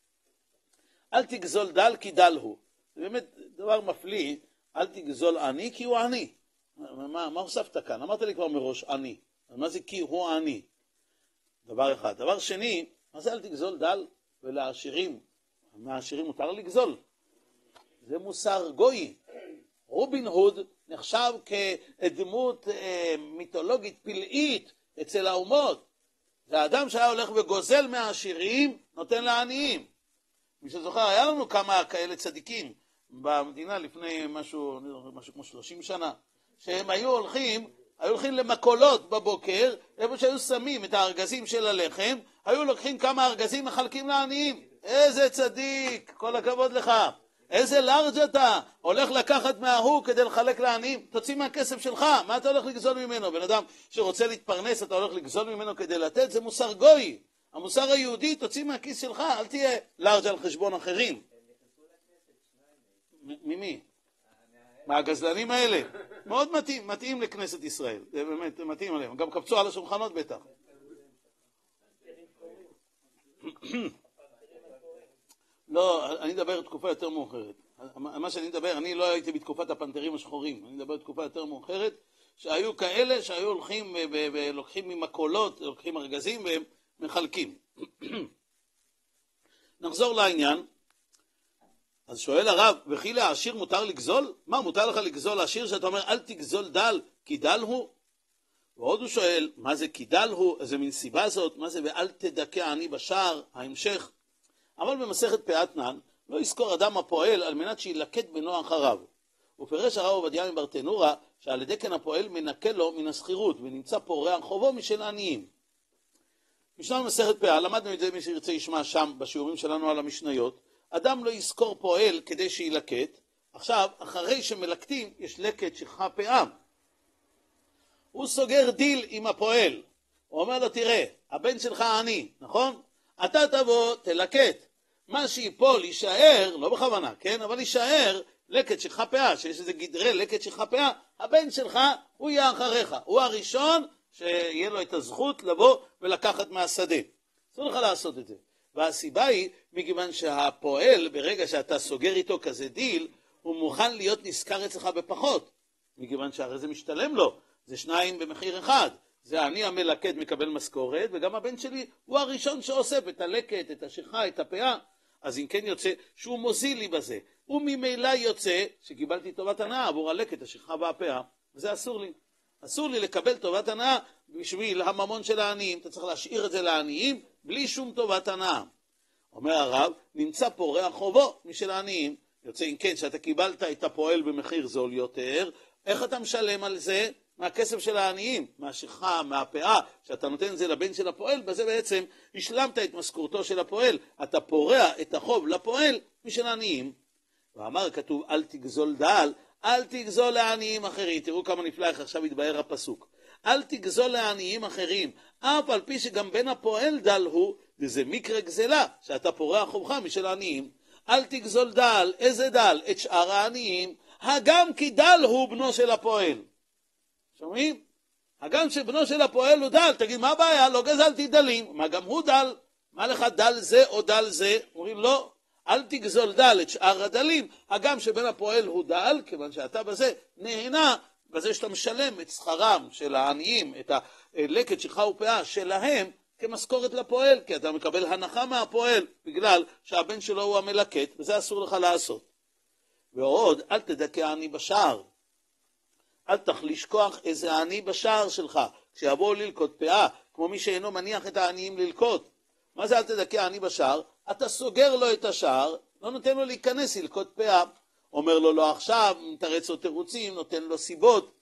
אל תגזול דל כי דל הוא. זה באמת דבר מפליא, אל תגזול עני כי הוא עני. מה, מה הוספת כאן? אמרת לי כבר מראש עני. אז מה זה כי הוא עני? דבר אחד. דבר שני, מה זה אל תגזול דל? ולעשירים, מהעשירים מותר לגזול. זה מוסר גוי. רובין הוד נחשב כדמות אה, מיתולוגית פלאית אצל האומות. זה האדם שהיה הולך וגוזל מהעשירים, נותן לעניים. מי שזוכר, היה לנו כמה כאלה צדיקים במדינה לפני משהו, משהו כמו שלושים שנה, שהם היו הולכים, היו הולכים למקולות בבוקר, איפה שהיו שמים את הארגזים של הלחם, היו לוקחים כמה ארגזים מחלקים לעניים. איזה צדיק, כל הכבוד לך. איזה לארג' אתה, הולך לקחת מההוא כדי לחלק לעניים, תוציא מהכסף שלך, מה אתה הולך לגזול ממנו? בן אדם שרוצה להתפרנס, אתה הולך לגזול ממנו כדי לתת, זה מוסר גוי. המוסר היהודי, תוציא מהכיס שלך, אל תהיה לארג' על חשבון אחרים. ממי? מהגזלנים האלה. מאוד מתאים, מתאים לכנסת ישראל, זה באמת מתאים עליהם, גם קפצו על השולחנות בטח. לא, אני מדבר תקופה יותר מאוחרת. מה שאני מדבר, אני לא הייתי בתקופת הפנתרים השחורים, אני מדבר תקופה יותר מאוחרת, שהיו כאלה שהיו הולכים ולוקחים ממקולות, לוקחים ארגזים והם מחלקים. נחזור לעניין. אז שואל הרב, וכי לעשיר מותר לגזול? מה, מותר לך לגזול לעשיר שאתה אומר, אל תגזול דל, כי דל הוא? ועוד הוא שואל, מה זה כי דל הוא? איזה מין סיבה זאת? מה זה ואל תדכא עני בשער? ההמשך. אבל במסכת פאתנן, לא יזכור אדם הפועל על מנת שילקט בנו אחריו. ופרש הרב עובדיה מברטנורה, שעל ידי כן הפועל מנקה לו מן השכירות, ונמצא פורע חובו משל עניים. משנה במסכת פאה, למדנו את זה מי שירצה ישמע שם בשיעורים שלנו על המשניות, אדם לא יזכור פועל כדי שילקט, עכשיו אחרי שמלקטים יש לקט שכחה פאה. הוא סוגר דיל עם הפועל, הוא אומר לו תראה, הבן שלך עני, נכון? אתה תבוא, תלקט, מה שיפול יישאר, לא בכוונה, כן? אבל יישאר לקט שכחה פאה, שיש איזה גדרי לקט שכחה פאה, הבן שלך הוא יהיה אחריך, הוא הראשון שיהיה לו את הזכות לבוא ולקחת מהשדה. אסור לך לעשות את זה. והסיבה היא, מכיוון שהפועל, ברגע שאתה סוגר איתו כזה דיל, הוא מוכן להיות נזכר אצלך בפחות. מכיוון שהרי זה משתלם לו, זה שניים במחיר אחד. זה אני המלקט מקבל משכורת, וגם הבן שלי הוא הראשון שאוסף את הלקט, את השכחה, את הפאה. אז אם כן יוצא שהוא מוזיל לי בזה. וממילא יוצא שקיבלתי טובת הנאה עבור הלקט, השכחה והפאה. וזה אסור לי. אסור לי לקבל טובת הנאה בשביל הממון של העניים. אתה צריך להשאיר את זה לעניים בלי שום טובת הנאה. אומר הרב, נמצא פורע חובו משל העניים. יוצא אם כן שאתה קיבלת את הפועל במחיר זול יותר, איך אתה משלם על זה? מהכסף של העניים, מהשכחה, מהפאה, שאתה נותן את זה לבן של הפועל, בזה בעצם השלמת את משכורתו של הפועל, אתה פורע את החוב לפועל משל העניים. ואמר כתוב, אל תגזול דל, אל תגזול לעניים אחרים. תראו כמה נפלא איך עכשיו יתבהר הפסוק. אל תגזול לעניים אחרים, אף על פי שגם בן הפועל דל הוא, וזה מקרה גזלה, שאתה פורע חובך משל העניים. אל תגזול דל, איזה דל? את שאר העניים, הגם כי דל הוא בנו של הפועל. שומעים? הגם שבנו של הפועל הוא דל, תגיד מה הבעיה? לא גזלתי דלים, מה גם הוא דל? מה לך דל זה או דל זה? אומרים לא, אל תגזול דל את שאר הדלים, הגם שבן הפועל הוא דל, כיוון שאתה בזה נהנה, בזה שאתה משלם את שכרם של העניים, את הלקט שכחה ופאה שלהם, כמשכורת לפועל, כי אתה מקבל הנחה מהפועל, בגלל שהבן שלו הוא המלקט, וזה אסור לך לעשות. ועוד, אל תדכא עני בשער. אל תחליש כוח איזה עני בשער שלך, כשיבואו ללקוט פאה, כמו מי שאינו מניח את העניים ללקוט. מה זה אל תדכא עני בשער? אתה סוגר לו את השער, לא נותן לו להיכנס ללקוט פאה. אומר לו לא עכשיו, מתרץ לו תירוצים, נותן לו סיבות.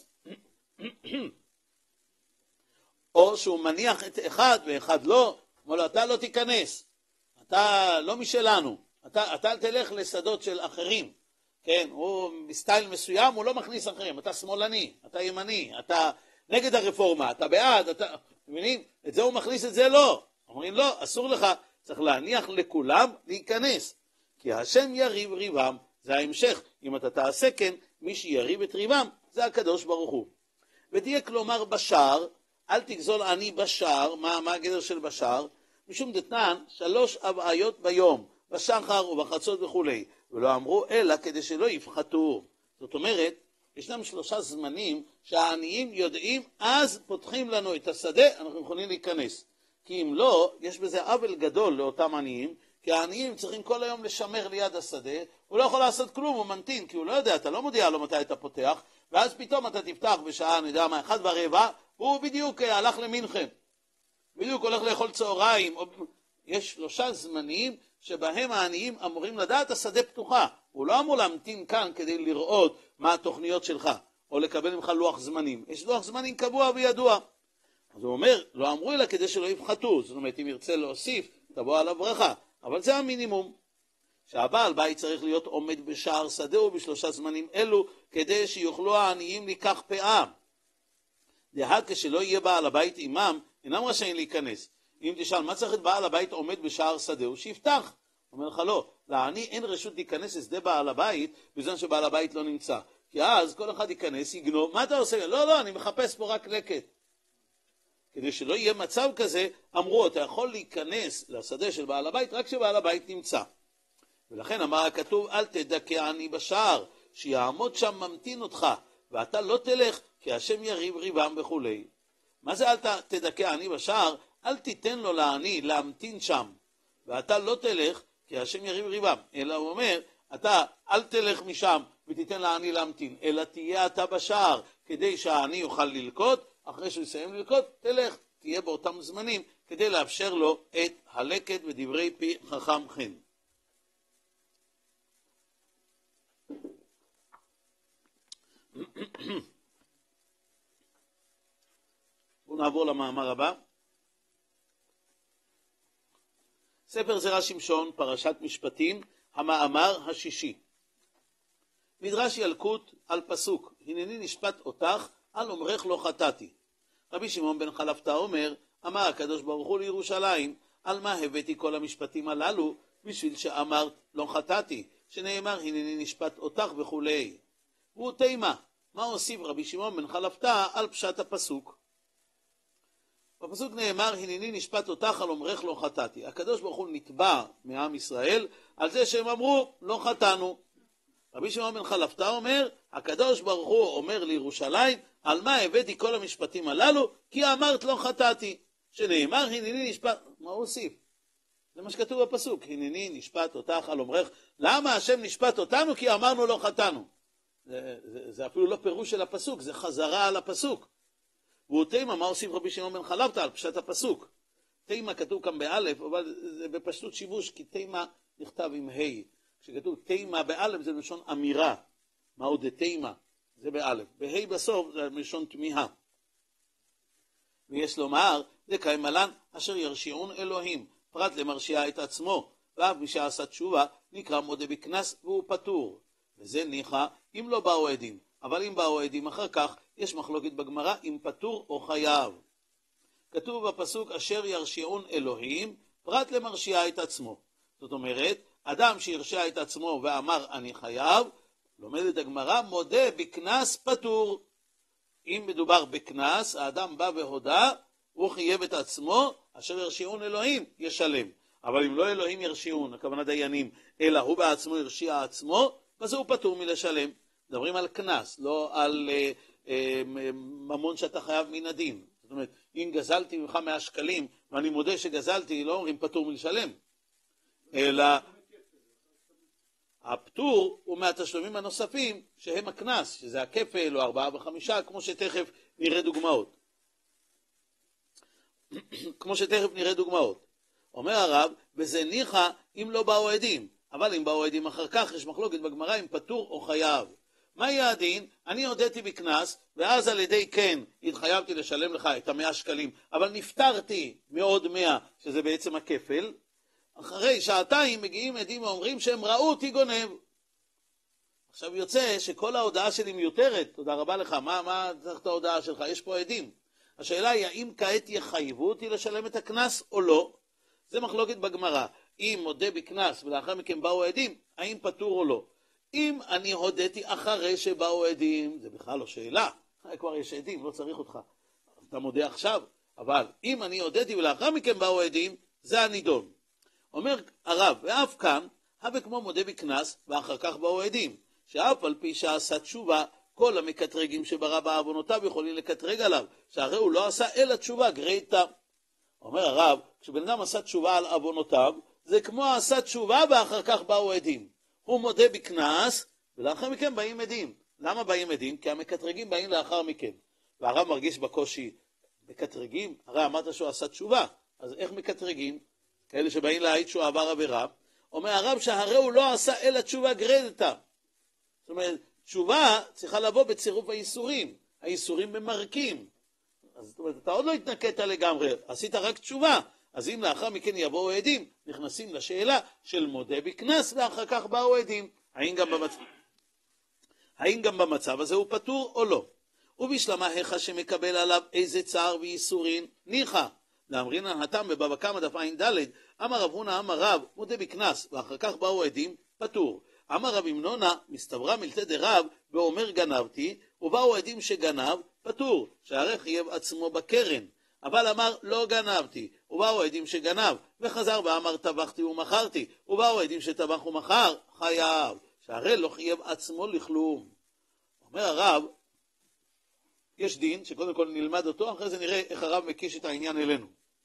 או שהוא מניח את אחד ואחד לא, אומר לו אתה לא תיכנס, אתה לא משלנו, אתה, אתה תלך לשדות של אחרים. כן, הוא בסטייל מסוים, הוא לא מכניס אחרים, אתה שמאלני, אתה ימני, אתה נגד הרפורמה, אתה בעד, אתה, מבינים? את זה הוא מכניס, את זה לא. אומרים לא, אסור לך, צריך להניח לכולם להיכנס. כי השם יריב ריבם, זה ההמשך, אם אתה תעשה כן, מי שיריב את ריבם, זה הקדוש ברוך הוא. ותהיה כלומר בשער, אל תגזול עני בשער, מה, מה הגדר של בשער? משום דתנן, שלוש הבעיות ביום, בשחר ובחצות וכולי. ולא אמרו אלא כדי שלא יפחתו. זאת אומרת, ישנם שלושה זמנים שהעניים יודעים, אז פותחים לנו את השדה, אנחנו יכולים להיכנס. כי אם לא, יש בזה עוול גדול לאותם עניים, כי העניים צריכים כל היום לשמר ליד השדה, הוא לא יכול לעשות כלום, הוא מנתין, כי הוא לא יודע, אתה לא מודיע לו מתי אתה פותח, ואז פתאום אתה תפתח בשעה, אני יודע מה, אחד ורבע, והוא בדיוק הלך למנחם. בדיוק הולך לאכול צהריים. יש שלושה זמנים שבהם העניים אמורים לדעת השדה פתוחה. הוא לא אמור להמתין כאן כדי לראות מה התוכניות שלך. או לקבל ממך לוח זמנים. יש לוח זמנים קבוע וידוע. אז הוא אומר, לא אמרו אלא כדי שלא יפחתו, זאת אומרת, אם ירצה להוסיף, תבוא עליו ברכה. אבל זה המינימום. שהבעל בית צריך להיות עומד בשער שדה ובשלושה זמנים אלו, כדי שיוכלו העניים לקח פאה. דהה כשלא יהיה בעל הבית עמם, אינם רשאים להיכנס. אם תשאל, מה צריך את בעל הבית עומד בשער שדה? הוא שיפתח. אומר לך לא, לעני אין רשות להיכנס לשדה בעל הבית, בזמן שבעל הבית לא נמצא. כי אז כל אחד ייכנס, יגנוב, מה אתה עושה? לא, לא, אני מחפש פה רק לקט. כדי שלא יהיה מצב כזה, אמרו, אתה יכול להיכנס לשדה של בעל הבית, רק כשבעל הבית נמצא. ולכן אמר הכתוב, אל תדכא עני בשער, שיעמוד שם ממתין אותך, ואתה לא תלך, כי השם יריב ריבם וכולי. מה זה אל תדכא עני בשער? אל תיתן לו לעני להמתין שם, ואתה לא תלך, כי השם יריב ריבם. אלא הוא אומר, אתה אל תלך משם ותיתן לעני להמתין, אלא תהיה אתה בשער, כדי שהעני יוכל ללקות, אחרי שהוא יסיים ללקות, תלך, תהיה באותם זמנים, כדי לאפשר לו את הלקט ודברי פי חכם חן. בואו נעבור למאמר הבא. ספר זרע שמשון, פרשת משפטים, המאמר השישי. מדרש ילקוט על פסוק, הנני נשפט אותך, על אומרך לא חטאתי. רבי שמעון בן חלפתא אומר, אמר הקדוש ברוך הוא לירושלים, על מה הבאתי כל המשפטים הללו, בשביל שאמרת לא חטאתי, שנאמר הנני נשפט אותך וכולי. והוא תימה, מה הוסיף רבי שמעון בן חלפתא על פשט הפסוק? בפסוק נאמר, הנני נשפט אותך על אומרך לא חטאתי. הקדוש ברוך הוא נתבע מעם ישראל על זה שהם אמרו לא חטאנו. רבי שמעון בן חלפתא אומר, הקדוש ברוך הוא אומר לירושלים, על מה הבאתי כל המשפטים הללו? כי אמרת לא חטאתי. שנאמר, הנני נשפט... מה הוא הוסיף? זה מה שכתוב בפסוק, הנני נשפט אותך על אומרך. למה השם נשפט אותנו? כי אמרנו לא חטאנו. זה, זה, זה אפילו לא פירוש של הפסוק, זה חזרה על הפסוק. והוא תימה, מה עושים רבי שמעון בן חלפתא על פשט הפסוק? תימה כתוב כאן באלף, אבל זה בפשטות שיבוש, כי תימה נכתב עם ה'. כשכתוב תימה באלף זה לשון אמירה. מהו דתימה? זה באלף. בה' בסוף זה לשון תמיהה. ויש לומר, זה כמלן אשר ירשיעון אלוהים, פרט למרשיע את עצמו, ואף מי שעשה תשובה נקרא מודה בקנס והוא פטור. וזה ניחא אם לא באו עדים. אבל אם באו עדים אחר כך, יש מחלוקת בגמרא אם פטור או חייב. כתוב בפסוק אשר ירשיעון אלוהים, פרט למרשיע את עצמו. זאת אומרת, אדם שירשיע את עצמו ואמר אני חייב, לומדת הגמרא, מודה בקנס פטור. אם מדובר בקנס, האדם בא והודה, הוא חייב את עצמו, אשר ירשיעון אלוהים ישלם. אבל אם לא אלוהים ירשיעון, הכוונה דיינים, אלא הוא בעצמו ירשיע עצמו, אז הוא פטור מלשלם. מדברים על קנס, לא על אה, אה, ממון שאתה חייב מן הדין. זאת אומרת, אם גזלתי ממך מאה שקלים, ואני מודה שגזלתי, לא אומרים פטור מלשלם. אלא הפטור הוא מהתשלומים הנוספים, שהם הקנס, שזה הכפל או ארבעה וחמישה, כמו שתכף נראה דוגמאות. כמו שתכף נראה דוגמאות. אומר הרב, וזה ניחא אם לא באו עדים, אבל אם באו עדים אחר כך, יש מחלוקת בגמרא אם פטור או חייב. מה יהיה הדין? אני הודיתי בקנס, ואז על ידי כן התחייבתי לשלם לך את המאה שקלים, אבל נפטרתי מעוד מאה, שזה בעצם הכפל. אחרי שעתיים מגיעים עדים ואומרים שהם ראו אותי גונב. עכשיו יוצא שכל ההודעה שלי מיותרת, תודה רבה לך, מה, מה צריך את ההודעה שלך? יש פה עדים. השאלה היא, האם כעת יחייבו אותי לשלם את הקנס או לא? זה מחלוקת בגמרא. אם מודה בקנס ולאחר מכן באו עדים, האם פטור או לא? אם אני הודיתי אחרי שבאו עדים, זה בכלל לא שאלה. כבר יש עדים, לא צריך אותך. אתה מודה עכשיו. אבל אם אני הודיתי ולאחר מכן באו עדים, זה הנידון. אומר הרב, ואף כאן, הווה כמו מודה בקנס ואחר כך באו עדים, שאף על פי שעשה תשובה, כל המקטרגים שברא בעוונותיו יכולים לקטרג עליו, שהרי הוא לא עשה אלא תשובה גריטה. אומר הרב, כשבן אדם עשה תשובה על עוונותיו, זה כמו עשה תשובה ואחר כך באו עדים. הוא מודה בקנס, ולאחר מכן באים עדים. למה באים עדים? כי המקטרגים באים לאחר מכן. והרב מרגיש בקושי, מקטרגים? הרי אמרת שהוא עשה תשובה, אז איך מקטרגים? כאלה שבאים להעיד שהוא עבר עבירה. אומר הרב שהרי הוא לא עשה אלא תשובה גריטה. זאת אומרת, תשובה צריכה לבוא בצירוף האיסורים, האיסורים ממרקים. אז זאת אומרת, אתה עוד לא התנקט לגמרי, עשית רק תשובה. אז אם לאחר מכן יבואו עדים, נכנסים לשאלה של מודה בקנס, ואחר כך באו עדים. האם גם במצב, האם גם במצב הזה הוא פטור או לא? ובשלמה היכה שמקבל עליו איזה צער ואיסורין, ניחא. לאמרינן התם בבבא קמא דף ע"ד, אמר רב הונא אמר רב, מודה בקנס, ואחר כך באו עדים, פטור. אמר רב אמנונה, מסתברא מילתא דרב, ואומר גנבתי, ובאו עדים שגנב, פטור, שהרי חייב עצמו בקרן. אבל אמר לא גנבתי, ובאו עדים שגנב, וחזר ואמר טבחתי ומכרתי, ובאו עדים שטבח ומכר, חייב, שהרי לא חייב עצמו לכלום. אומר הרב, יש דין שקודם כל נלמד אותו, אחרי זה נראה איך הרב מקיש את העניין אלינו.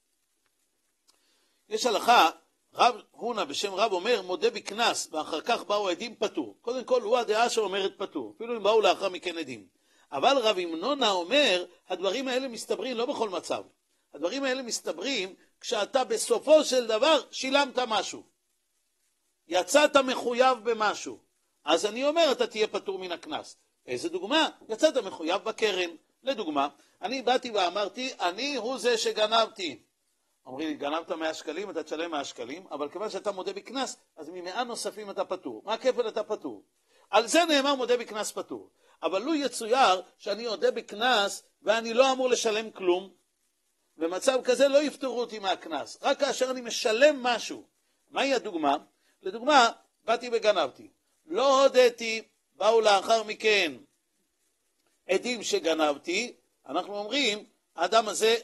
יש הלכה, רב הונא בשם רב אומר מודה בקנס, ואחר כך באו עדים, פטור. קודם כל הוא הדעה שאומרת פטור, אפילו אם באו לאחר מכן עדים. אבל רב אמנונה אומר, הדברים האלה מסתברים לא בכל מצב. הדברים האלה מסתברים כשאתה בסופו של דבר שילמת משהו. יצאת מחויב במשהו. אז אני אומר, אתה תהיה פטור מן הקנס. איזה דוגמה? יצאת מחויב בקרן. לדוגמה, אני באתי ואמרתי, אני הוא זה שגנבתי. אומרים לי, גנבת מאה שקלים, אתה תשלם מאה שקלים, אבל כיוון שאתה מודה בקנס, אז ממאה נוספים אתה פטור. מה הכפל אתה פטור? על זה נאמר מודה בקנס פטור. אבל לו יצויר שאני מודה בקנס ואני לא אמור לשלם כלום, במצב כזה לא יפטרו אותי מהקנס, רק כאשר אני משלם משהו. מהי הדוגמה? לדוגמה, באתי וגנבתי. לא הודיתי, באו לאחר מכן עדים שגנבתי, אנחנו אומרים, האדם הזה,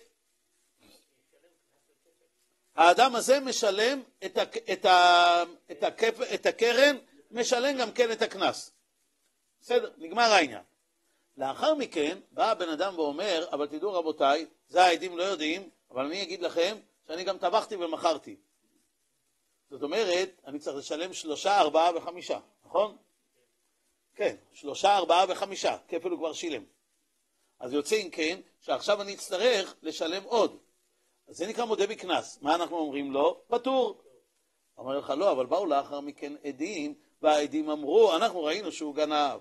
האדם הזה משלם את, ה, את, ה, את, הכפ, את הקרן, משלם גם כן את הקנס. בסדר, נגמר העניין. לאחר מכן בא הבן אדם ואומר, אבל תדעו רבותיי, זה העדים לא יודעים, אבל אני אגיד לכם שאני גם טבחתי ומכרתי. זאת אומרת, אני צריך לשלם שלושה, ארבעה וחמישה, נכון? כן, שלושה, ארבעה וחמישה, כפל הוא כבר שילם. אז יוצא אם כן, שעכשיו אני אצטרך לשלם עוד. אז זה נקרא מודה בקנס. מה אנחנו אומרים לו? פטור. אומר לך לא, אבל באו לאחר מכן עדים, והעדים אמרו, אנחנו ראינו שהוא גנב.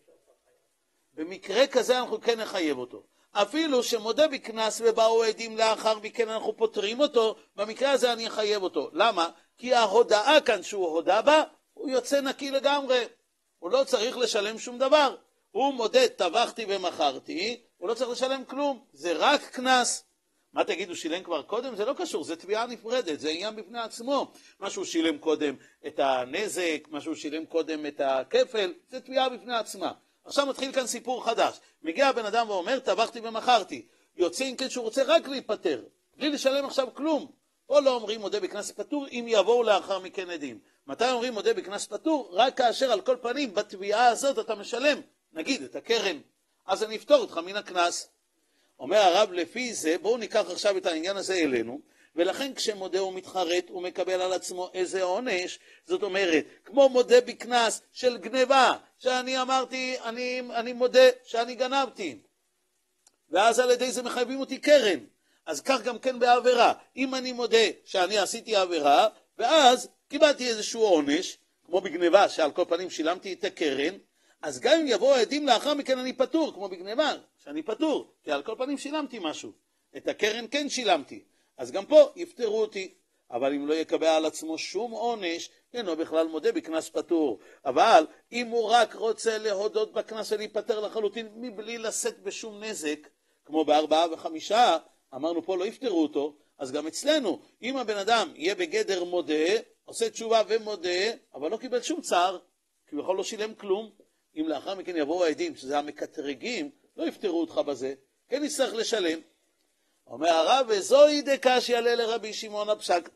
במקרה כזה אנחנו כן נחייב אותו. אפילו שמודה בקנס ובאו עדים לאחר מכן אנחנו פותרים אותו, במקרה הזה אני אחייב אותו. למה? כי ההודעה כאן שהוא הודע בה, הוא יוצא נקי לגמרי. הוא לא צריך לשלם שום דבר. הוא מודה, טבחתי ומכרתי, הוא לא צריך לשלם כלום. זה רק קנס. מה תגיד, הוא שילם כבר קודם? זה לא קשור, זה תביעה נפרדת, זה עניין בפני עצמו. מה שהוא שילם קודם את הנזק, מה שהוא שילם קודם את הכפל, זה תביעה בפני עצמה. עכשיו מתחיל כאן סיפור חדש. מגיע הבן אדם ואומר, טבחתי ומכרתי. יוצא אם כן שהוא רוצה רק להיפטר, בלי לשלם עכשיו כלום. או לא אומרים מודה בקנס פטור, אם יבואו לאחר מכן עדים. מתי אומרים מודה בקנס פטור? רק כאשר על כל פנים בתביעה הזאת אתה משלם, נגיד את הקרן. אז אני אפתור אותך מן הקנס. אומר הרב לפי זה, בואו ניקח עכשיו את העניין הזה אלינו, ולכן כשמודה הוא מתחרט, הוא מקבל על עצמו איזה עונש, זאת אומרת, כמו מודה בקנס של גניבה, שאני אמרתי, אני, אני מודה שאני גנבתי, ואז על ידי זה מחייבים אותי קרן, אז כך גם כן בעבירה, אם אני מודה שאני עשיתי עבירה, ואז קיבלתי איזשהו עונש, כמו בגניבה, שעל כל פנים שילמתי את הקרן, אז גם אם יבואו עדים לאחר מכן אני פטור, כמו בגניבה, שאני פטור, כי על כל פנים שילמתי משהו, את הקרן כן שילמתי, אז גם פה יפטרו אותי. אבל אם לא יקבל על עצמו שום עונש, אינו בכלל מודה בקנס פטור. אבל אם הוא רק רוצה להודות בקנס ולהיפטר לחלוטין מבלי לשאת בשום נזק, כמו בארבעה וחמישה, אמרנו פה לא יפטרו אותו, אז גם אצלנו, אם הבן אדם יהיה בגדר מודה, עושה תשובה ומודה, אבל לא קיבל שום צער, כי הוא יכול לא שילם כלום, אם לאחר מכן יבואו העדים, שזה המקטרגים, לא יפטרו אותך בזה, כן יצטרך לשלם. אומר הרב, וזוהי דקשיא ליה לרבי שמעון על פשט,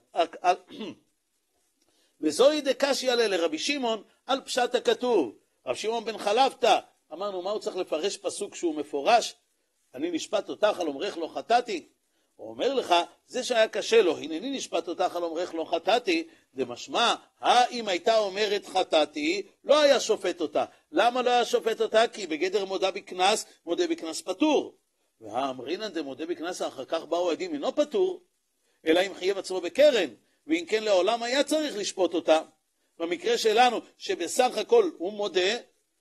וזוהי דקשיא ליה לרבי שמעון על פשט הכתוב. רב שמעון בן חלפתא, אמרנו מה הוא צריך לפרש פסוק שהוא מפורש? אני נשפט אותך על אומרך לא חטאתי. הוא אומר לך, זה שהיה קשה לו, הנני נשפט אותך על אומרך לא חטאתי, דמשמע, האם הייתה אומרת חטאתי, לא היה שופט אותה. למה לא היה שופט אותה? כי בגדר מודה בקנס, מודה בקנס פטור. והאמרינן דמודה בקנס אחר כך באו עדים אינו פטור, אלא אם חייב עצמו בקרן, ואם כן לעולם היה צריך לשפוט אותה. במקרה שלנו, שבסך הכל הוא מודה,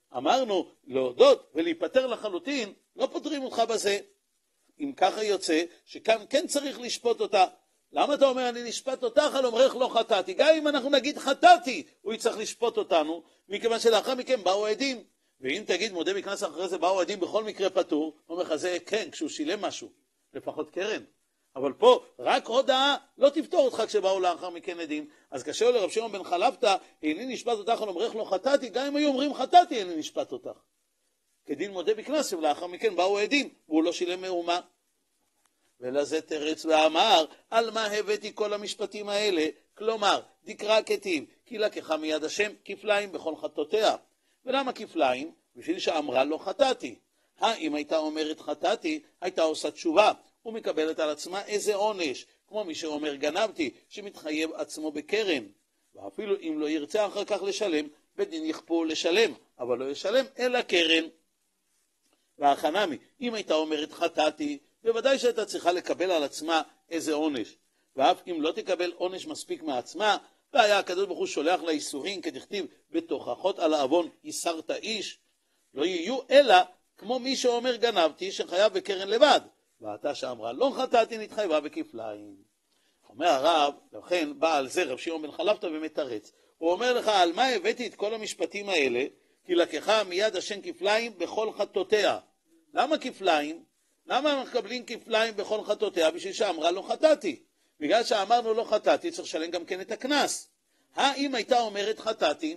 אמרנו, להודות ולהיפטר לחלוטין, לא פותרים אותך בזה. אם ככה יוצא, שכאן כן צריך לשפוט אותה. למה אתה אומר, אני נשפט אותך על אומרך לא חטאתי? גם אם אנחנו נגיד חטאתי, הוא יצטרך לשפוט אותנו, מכיוון שלאחר מכן באו עדים. ואם תגיד מודה בקנס אחרי זה באו עדים בכל מקרה פטור, הוא אומר לך זה כן, כשהוא שילם משהו, לפחות קרן. אבל פה רק הודעה לא תפתור אותך כשבאו לאחר מכן עדים. אז כאשר לרב שמעון בן חלפתא, איני נשפט אותך על אומרך לא חטאתי, גם אם היו אומרים חטאתי, איני נשפט אותך. כדין מודה בקנס, ולאחר מכן באו עדים, והוא לא שילם מאומה. ולזה תרץ ואמר, על מה הבאתי כל המשפטים האלה? כלומר, דקרא כתיב, כי לקחה מיד השם כפליים בכל חטאותיה. ולמה כפליים? בשביל שאמרה לא חטאתי. האם הייתה אומרת חטאתי, הייתה עושה תשובה, ומקבלת על עצמה איזה עונש, כמו מי שאומר גנבתי, שמתחייב עצמו בקרן. ואפילו אם לא ירצה אחר כך לשלם, בדין יכפו לשלם, אבל לא ישלם אלא קרן. והחנמי, אם הייתה אומרת חטאתי, בוודאי שהייתה צריכה לקבל על עצמה איזה עונש. ואף אם לא תקבל עונש מספיק מעצמה, והיה הקדוש ברוך הוא שולח לה איסורים, כדכתיב בתוכחות על העוון ייסרת איש, לא יהיו אלא כמו מי שאומר גנבתי, שחייב בקרן לבד. ואתה שאמרה לא חטאתי, נתחייבה בכפליים. אומר הרב, לכן בא על זה רב שמעון בן חלפתא ומתרץ. הוא אומר לך, על מה הבאתי את כל המשפטים האלה? כי לקחה מיד השם כפליים בכל חטאותיה. למה כפליים? למה מקבלים כפליים בכל חטאותיה? בשביל שאמרה לא חטאתי. בגלל שאמרנו לא חטאתי, צריך לשלם גם כן את הקנס. האם הייתה אומרת חטאתי?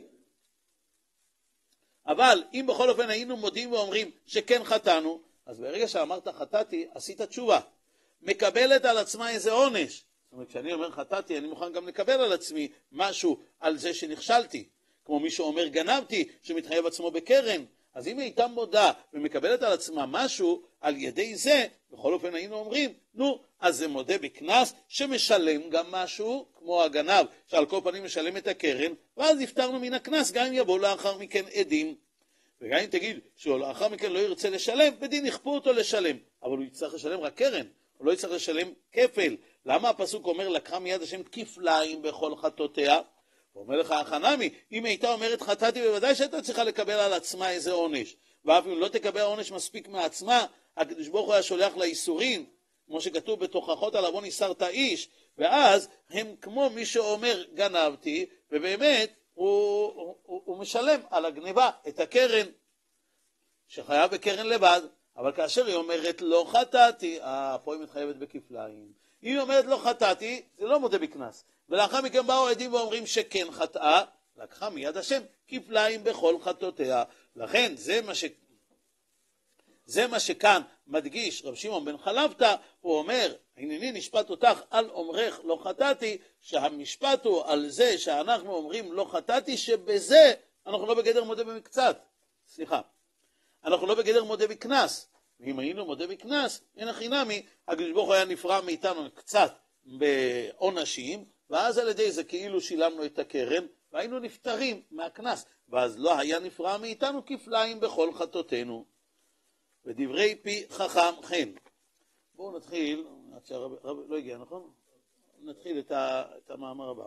אבל אם בכל אופן היינו מודים ואומרים שכן חטאנו, אז ברגע שאמרת חטאתי, עשית תשובה. מקבלת על עצמה איזה עונש. זאת אומרת, כשאני אומר חטאתי, אני מוכן גם לקבל על עצמי משהו על זה שנכשלתי. כמו מי שאומר גנבתי, שמתחייב עצמו בקרן. אז אם היא הייתה מודה ומקבלת על עצמה משהו, על ידי זה, בכל אופן היינו אומרים, נו, אז זה מודה בקנס שמשלם גם משהו, כמו הגנב, שעל כל פנים משלם את הקרן, ואז נפטרנו מן הקנס, גם אם יבוא לאחר מכן עדים. וגם אם תגיד שלאחר מכן לא ירצה לשלם, בדין יכפו אותו לשלם, אבל הוא יצטרך לשלם רק קרן, הוא לא יצטרך לשלם כפל. למה הפסוק אומר, לקחה מיד השם כפליים בכל חטאותיה? הוא אומר לך, החנמי, אם הייתה אומרת חטאתי, בוודאי שהייתה צריכה לקבל על עצמה איזה עונש. ואף אם לא תקבל עונש מספיק מעצמה, הקדוש ברוך הוא היה שולח לה איסורים, כמו שכתוב בתוכחות על עוון ייסרת איש, ואז הם כמו מי שאומר גנבתי, ובאמת הוא, הוא, הוא משלם על הגניבה את הקרן, שחייב בקרן לבד. אבל כאשר היא אומרת לא חטאתי, אה, פה היא מתחייבת בכפליים. אם היא אומרת לא חטאתי, זה לא מודה בקנס. ולאחר מכן באו עדים ואומרים שכן חטאה, לקחה מיד השם כפליים בכל חטאותיה. לכן זה מה ש... זה מה שכאן מדגיש רב שמעון בן חלפתא, הוא אומר, הנני נשפט אותך על אומרך לא חטאתי, שהמשפט הוא על זה שאנחנו אומרים לא חטאתי, שבזה אנחנו לא בגדר מודה במקצת. סליחה. אנחנו לא בגדר מודה בקנס. ואם היינו מודה בקנס, אין החינמי, הקדוש ברוך הוא היה נפרע מאיתנו קצת בעונשים, ואז על ידי זה כאילו שילמנו את הקרן, והיינו נפטרים מהקנס, ואז לא היה נפרע מאיתנו כפליים בכל חטאותינו. ודברי פי חכם כן. בואו נתחיל, עד שהרב לא הגיע, נכון? נתחיל את, ה, את המאמר הבא.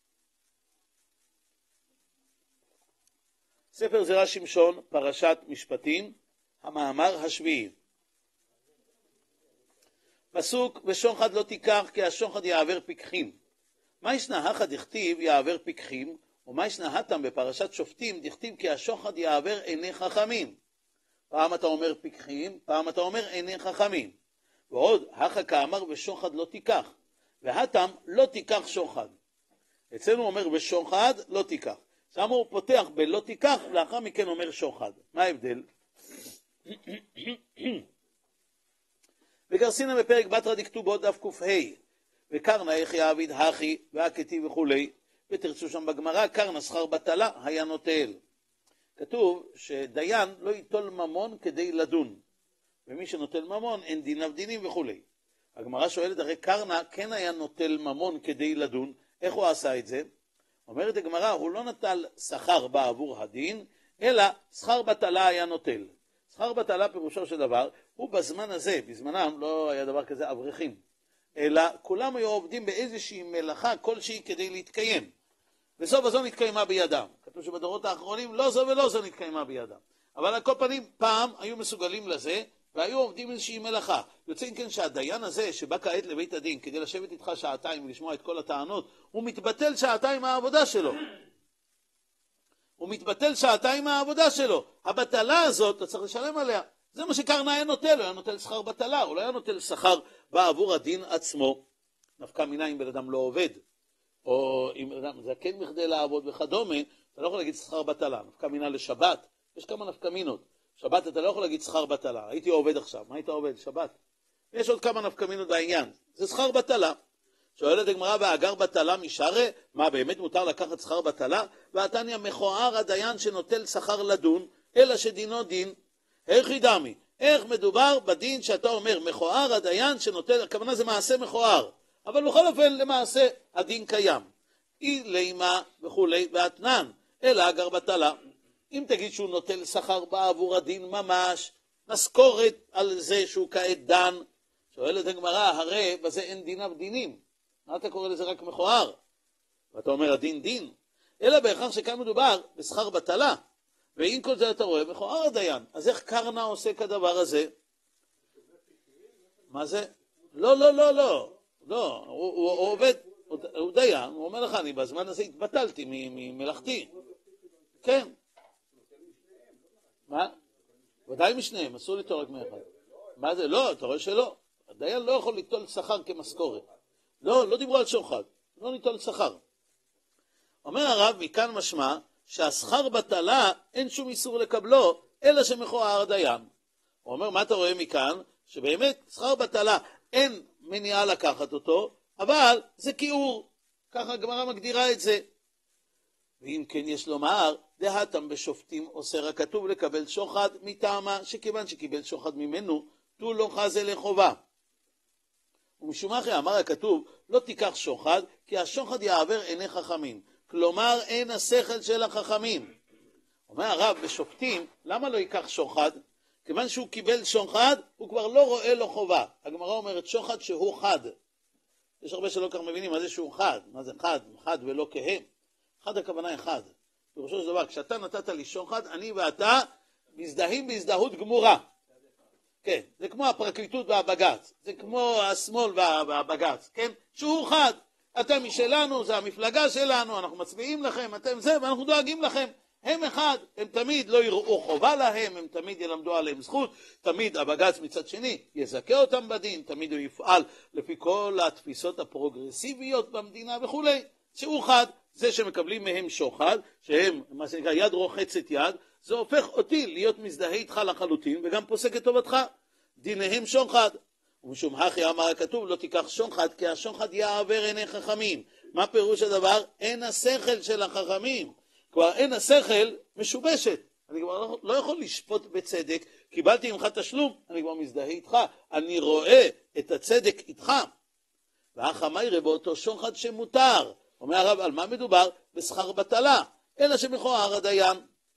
ספר זרע שמשון, פרשת משפטים, המאמר השביעי. פסוק, ושוחד לא תיקח כי השוחד יעבר פיקחים. מה ישנה הכא דכתיב יעבר פיקחים, ומה ישנה התם בפרשת שופטים דכתיב כי השוחד יעבר עיני חכמים. פעם אתה אומר פיקחים, פעם אתה אומר עיני חכמים. ועוד, הכא כאמר ושוחד לא תיקח, והתם לא תיקח שוחד. אצלנו אומר ושוחד לא תיקח. שם הוא פותח בלא תיקח, ולאחר מכן אומר שוחד. מה ההבדל? וגרסינא בפרק בתרא דכתובות דף ק"ה, וקרנא איך יעביד הכי והכתיב וכולי, ותרצו שם בגמרא, קרנא שכר בטלה היה נוטל. כתוב שדיין לא ייטול ממון כדי לדון, ומי שנוטל ממון אין דיניו דינים וכולי. הגמרא שואלת, הרי קרנא כן היה נוטל ממון כדי לדון, איך הוא עשה את זה? אומרת הגמרא, הוא לא נטל שכר בעבור הדין, אלא שכר בטלה היה נוטל. שכר בטלה פירושו של דבר, הוא בזמן הזה, בזמנם לא היה דבר כזה אברכים, אלא כולם היו עובדים באיזושהי מלאכה כלשהי כדי להתקיים. וזו וזו נתקיימה בידם. כתוב שבדורות האחרונים לא זו ולא זו נתקיימה בידם. אבל על כל פנים, פעם היו מסוגלים לזה, והיו עובדים איזושהי מלאכה. יוצא כן שהדיין הזה שבא כעת לבית הדין כדי לשבת איתך שעתיים ולשמוע את כל הטענות, הוא מתבטל שעתיים מהעבודה שלו. הוא מתבטל שעתיים מהעבודה שלו. הבטלה הזאת, אתה צריך לשלם עליה. זה מה שקרנה היה נוטל, הוא היה נוטל שכר בטלה, הוא לא היה נוטל שכר בעבור הדין עצמו. נפקא מינה אם בן אדם לא עובד, או אם בן אדם זקן מכדי לעבוד וכדומה, אתה לא יכול להגיד שכר בטלה. נפקא מינה לשבת, יש כמה נפקא מינות. שבת אתה לא יכול להגיד שכר בטלה, הייתי עובד עכשיו, מה היית עובד? שבת. יש עוד כמה נפקא מינות בעניין, זה שכר בטלה. שואלת הגמרא, והאגר בטלה משרה, מה באמת מותר לקחת שכר בטלה? והתניא מכוער הדיין שנוטל שכר לדון, אלא שדינו דין. איך ידעמי? איך מדובר בדין שאתה אומר מכוער הדיין שנוטל, הכוונה זה מעשה מכוער, אבל בכל אופן למעשה הדין קיים. אי לימה וכולי ואתנן, אלא אגר בטלה. אם תגיד שהוא נוטל שכר בעבור הדין ממש, משכורת על זה שהוא כעת דן, שואלת הגמרא, הרי בזה אין דיניו דינים. מה אתה קורא לזה רק מכוער? ואתה אומר הדין דין. אלא בהכרח שכאן מדובר בשכר בטלה. ואם כל זה אתה רואה, מכוער הדיין. אז איך קרנה עושה כדבר הזה? מה זה? לא, לא, לא, לא. לא, הוא, הוא, הוא עובד, הוא, הוא דיין, הוא אומר לך, אני בזמן הזה התבטלתי ממלאכתי. כן. מה? ודאי משניהם, אסור ליטול רק מאחד. מה זה? לא, אתה רואה שלא. הדיין לא יכול ליטול שכר כמשכורת. לא, לא דיברו על שוחד, לא ניטול שכר. אומר הרב, מכאן משמע שהשכר בטלה אין שום איסור לקבלו, אלא שמכוער הדיין. הוא אומר, מה אתה רואה מכאן? שבאמת שכר בטלה אין מניעה לקחת אותו, אבל זה כיעור. ככה הגמרא מגדירה את זה. ואם כן יש לומר, דהתם בשופטים אוסר הכתוב לקבל שוחד מטעמה, שכיוון שקיבל שוחד ממנו, תו לא חזה לחובה. ומשום אחרי אמר הכתוב, לא תיקח שוחד, כי השוחד יעבר עיני חכמים. כלומר, אין השכל של החכמים. אומר הרב, בשופטים, למה לא ייקח שוחד? כיוון שהוא קיבל שוחד, הוא כבר לא רואה לו חובה. הגמרא אומרת שוחד שהוא חד. יש הרבה שלא כך מבינים מה זה שהוא חד. מה זה חד? חד ולא כהם. חד הכוונה אחד. בראשו של דבר, כשאתה נתת לי שוחד, אני ואתה מזדהים בהזדהות גמורה. כן, זה כמו הפרקליטות והבג"ץ, זה כמו השמאל והבג"ץ, כן? שהוא חד, אתם משלנו, זה המפלגה שלנו, אנחנו מצביעים לכם, אתם זה, ואנחנו דואגים לכם. הם אחד, הם תמיד לא יראו חובה להם, הם תמיד ילמדו עליהם זכות, תמיד הבג"ץ מצד שני יזכה אותם בדין, תמיד הוא יפעל לפי כל התפיסות הפרוגרסיביות במדינה וכו'. שהוא חד, זה שמקבלים מהם שוחד, שהם מה שנקרא יד רוחצת יד, זה הופך אותי להיות מזדהה איתך לחלוטין, וגם פוסק את טובתך. דיניהם שוחד. ומשום הכי אמר הכתוב, לא תיקח שוחד, כי השוחד יעבר עיני חכמים. מה פירוש הדבר? אין השכל של החכמים. כבר אין השכל משובשת. אני כבר לא, לא יכול לשפוט בצדק. קיבלתי ממך תשלום, אני כבר מזדהה איתך. אני רואה את הצדק איתך. והחמיירה באותו שוחד שמותר. אומר הרב, על מה מדובר? בשכר בטלה. אלא שמכוער הדיין.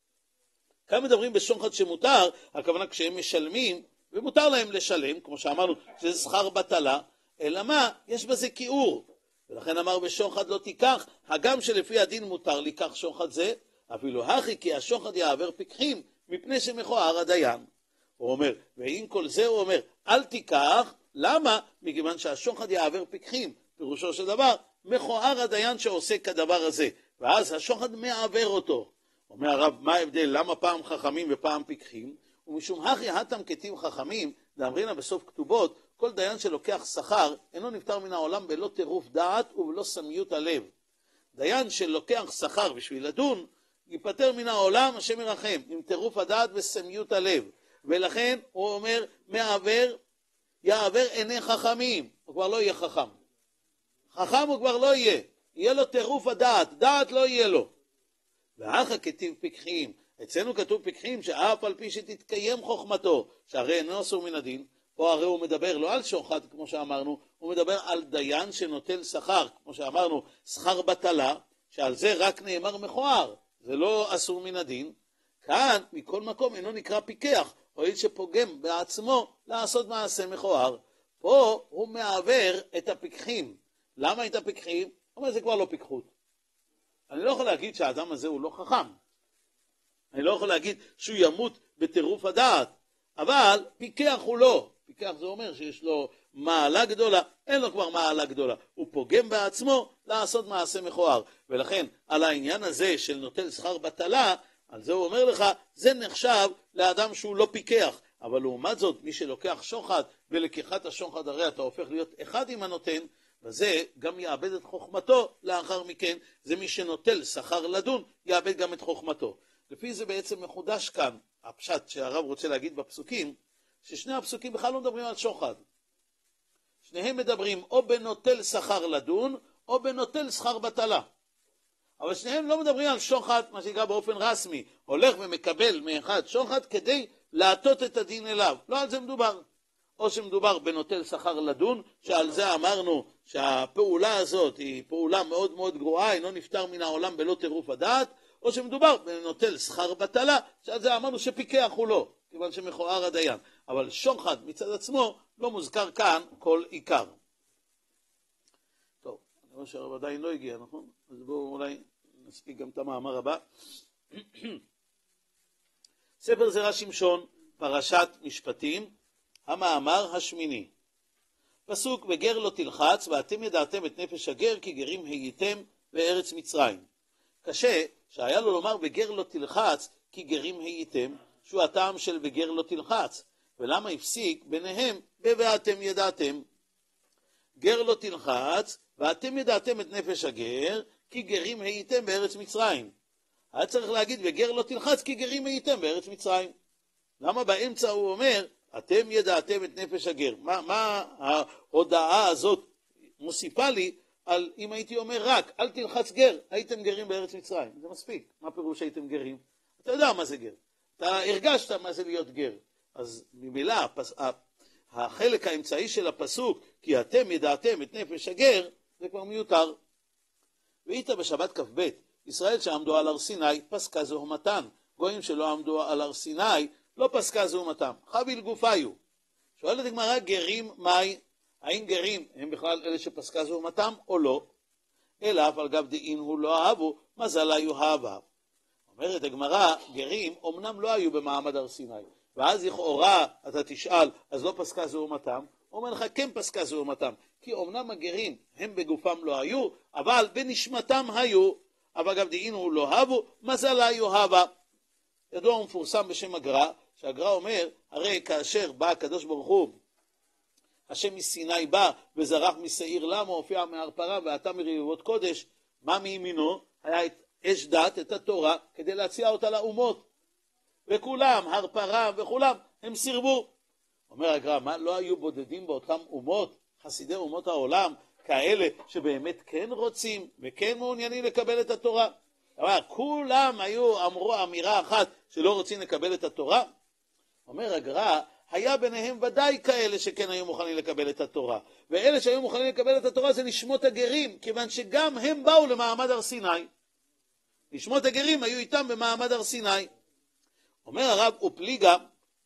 כאן מדברים בשוחד שמותר, הכוונה כשהם משלמים, ומותר להם לשלם, כמו שאמרנו, שזה שכר בטלה, אלא מה? יש בזה כיעור. ולכן אמר בשוחד לא תיקח, הגם שלפי הדין מותר לקח שוחד זה, אפילו הכי כי השוחד יעבר פיקחים, מפני שמכוער הדיין. הוא אומר, ואם כל זה הוא אומר, אל תיקח, למה? מכיוון שהשוחד יעבר פיקחים, פירושו של דבר, מכוער הדיין שעושה כדבר הזה, ואז השוחד מעבר אותו. אומר הרב, מה ההבדל? למה פעם חכמים ופעם פיקחים? ומשום הכי התם כתיב חכמים, דאמרינה בסוף כתובות, כל דיין שלוקח שכר אינו נפטר מן העולם בלא טירוף דעת ובלא סמיות הלב. דיין שלוקח שכר בשביל לדון, ייפטר מן העולם השם ירחם, עם טירוף הדעת וסמיות הלב. ולכן הוא אומר, מעבר, יעבר עיני חכמים. הוא כבר לא יהיה חכם. חכם הוא כבר לא יהיה. יהיה לו טירוף הדעת, דעת לא יהיה לו. ואחר כתיב פיקחים, אצלנו כתוב פיקחים שאף על פי שתתקיים חוכמתו, שהרי אינו אסור מן הדין, פה הרי הוא מדבר לא על שוחד כמו שאמרנו, הוא מדבר על דיין שנוטל שכר, כמו שאמרנו, שכר בטלה, שעל זה רק נאמר מכוער, זה לא אסור מן הדין. כאן מכל מקום אינו נקרא פיקח, הואיל שפוגם בעצמו לעשות מעשה מכוער. פה הוא מעבר את הפיקחים. למה את הפיקחים? הוא אומר זה כבר לא פיקחות. אני לא יכול להגיד שהאדם הזה הוא לא חכם. אני לא יכול להגיד שהוא ימות בטירוף הדעת, אבל פיקח הוא לא. פיקח זה אומר שיש לו מעלה גדולה, אין לו כבר מעלה גדולה. הוא פוגם בעצמו לעשות מעשה מכוער. ולכן על העניין הזה של נוטל שכר בטלה, על זה הוא אומר לך, זה נחשב לאדם שהוא לא פיקח. אבל לעומת זאת, מי שלוקח שוחד, ולקיחת השוחד הרי אתה הופך להיות אחד עם הנותן, וזה גם יאבד את חוכמתו לאחר מכן. זה מי שנוטל שכר לדון, יאבד גם את חוכמתו. לפי זה בעצם מחודש כאן, הפשט שהרב רוצה להגיד בפסוקים, ששני הפסוקים בכלל לא מדברים על שוחד. שניהם מדברים או בנוטל שכר לדון, או בנוטל שכר בטלה. אבל שניהם לא מדברים על שוחד, מה שנקרא באופן רסמי, הולך ומקבל מאחד שוחד כדי להטות את הדין אליו. לא על זה מדובר. או שמדובר בנוטל שכר לדון, שעל זה אמרנו שהפעולה הזאת היא פעולה מאוד מאוד גרועה, אינו נפטר מן העולם בלא טירוף הדעת, או שמדובר בנוטל שכר בטלה, שעל זה אמרנו שפיקח הוא לא, כיוון שמכוער הדיין. אבל שוחד מצד עצמו לא מוזכר כאן כל עיקר. טוב, אני רואה שהרב עדיין לא הגיע, נכון? אז בואו אולי נספיק גם את המאמר הבא. ספר זרע שמשון, פרשת משפטים, המאמר השמיני. פסוק, וגר לא תלחץ, ואתם ידעתם את נפש הגר, כי גרים הייתם בארץ מצרים. קשה שהיה לו לומר וגר לא תלחץ, כי גרים הייתם, שהוא הטעם של וגר לא תלחץ. ולמה הפסיק ביניהם ב"ואתם ידעתם"? גר לא תלחץ, ואתם ידעתם את נפש הגר, כי גרים הייתם בארץ מצרים. היה צריך להגיד וגר לא תלחץ, כי גרים הייתם בארץ מצרים. למה באמצע הוא אומר אתם ידעתם את נפש הגר? מה, מה ההודעה הזאת מוסיפה לי על אם הייתי אומר רק אל תלחץ גר, הייתם גרים בארץ מצרים? זה מספיק. מה פירוש הייתם גרים? אתה יודע מה זה גר, אתה הרגשת מה זה להיות גר. אז ממילא הפס... החלק האמצעי של הפסוק, כי אתם ידעתם את נפש הגר, זה כבר מיותר. ואיתה בשבת כ"ב, ישראל שעמדו על הר סיני, פסקה זוהמתן. גויים שלא עמדו על הר סיני, לא פסקה זוהמתם. חביל גופיו. שואלת הגמרא, גרים מהי? האם גרים הם בכלל אלה שפסקה זוהמתם או לא? אלא אף על גב דאין הוא לא אהבו, מזל היו אהבה. אומרת הגמרא, גרים אמנם לא היו במעמד הר סיני. ואז לכאורה אתה תשאל, אז לא פסקה זוהמתם? אומר לך, כן פסקה זוהמתם. כי אמנם הגרים הם בגופם לא היו, אבל בנשמתם היו. אבל גם דהינו לא אהבו, מזל היו אהבה. ידוע ומפורסם בשם הגר"א, שהגר"א אומר, הרי כאשר בא הקדוש ברוך הוא, השם מסיני בא וזרח משעיר למה, הופיע מהר פרה ואתה מרבבות קודש, מה מימינו? היה את אש דת, את התורה, כדי להציע אותה לאומות. וכולם, הר פרה וכולם, הם סירבו. אומר הגר"א, מה, לא היו בודדים באותם אומות, חסידי אומות העולם, כאלה שבאמת כן רוצים וכן מעוניינים לקבל את התורה? אבל כולם היו, אמרו אמירה אחת שלא רוצים לקבל את התורה? אומר הגר"א, היה ביניהם ודאי כאלה שכן היו מוכנים לקבל את התורה. ואלה שהיו מוכנים לקבל את התורה זה נשמות הגרים, כיוון שגם הם באו למעמד הר סיני. נשמות הגרים היו איתם במעמד הר סיני. אומר הרב, ופליגה,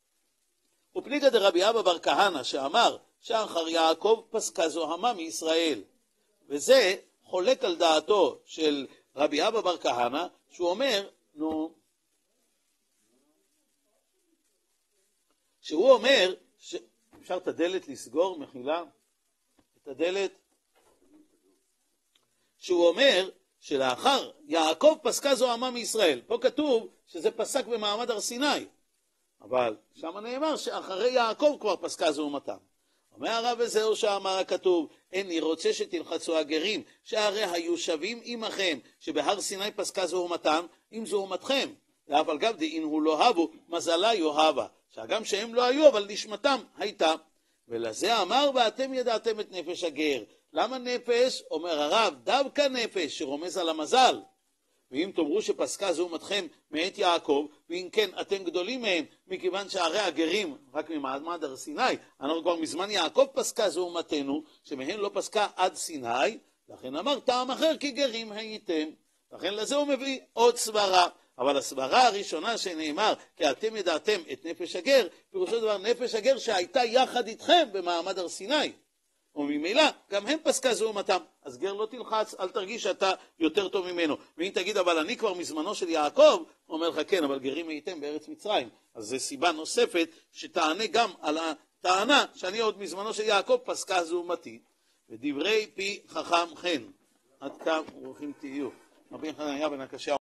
ופליגה דרבי אבא בר כהנא, שאמר שאחר יעקב פסקה זוהמה מישראל. וזה חולק על דעתו של רבי אבא בר כהנא, שהוא אומר, נו, שהוא אומר, ש... אפשר את הדלת לסגור, מחילה, את הדלת, שהוא אומר, שלאחר יעקב פסקה זוהמה מישראל. פה כתוב שזה פסק במעמד הר סיני, אבל שם נאמר שאחרי יעקב כבר פסקה זוהמתם. אומר הרב, וזהו שאמר הכתוב, איני רוצה שתלחצו הגרים, שהרי היו שווים עמכם, שבהר סיני פסקה זוהמתם עם זוהמתכם. ואף על גב דאין הוא לא אהבו, מזלה יאהבה. שהגם שהם לא היו, אבל נשמתם הייתה. ולזה אמר, ואתם ידעתם את נפש הגר. למה נפש? אומר הרב, דווקא נפש שרומז על המזל. ואם תאמרו שפסקה זוהמתכם מאת יעקב, ואם כן אתם גדולים מהם, מכיוון שהרי הגרים רק ממעמד הר סיני, אנחנו כבר מזמן יעקב פסקה זוהמתנו, שמהם לא פסקה עד סיני, לכן אמר טעם אחר כי גרים הייתם. לכן לזה הוא מביא עוד סברה. אבל הסברה הראשונה שנאמר, כי אתם ידעתם את נפש הגר, פירושו דבר נפש הגר שהייתה יחד איתכם במעמד הר סיני. וממילא גם הם פסקה זעומתם. אז גר לא תלחץ, אל תרגיש שאתה יותר טוב ממנו. ואם תגיד אבל אני כבר מזמנו של יעקב, הוא אומר לך כן, אבל גרים הייתם בארץ מצרים. אז זו סיבה נוספת שתענה גם על הטענה שאני עוד מזמנו של יעקב פסקה זעומתי. ודברי פי חכם חן. עד כאן ברוכים תהיו. רבי חנניה בן הקשיא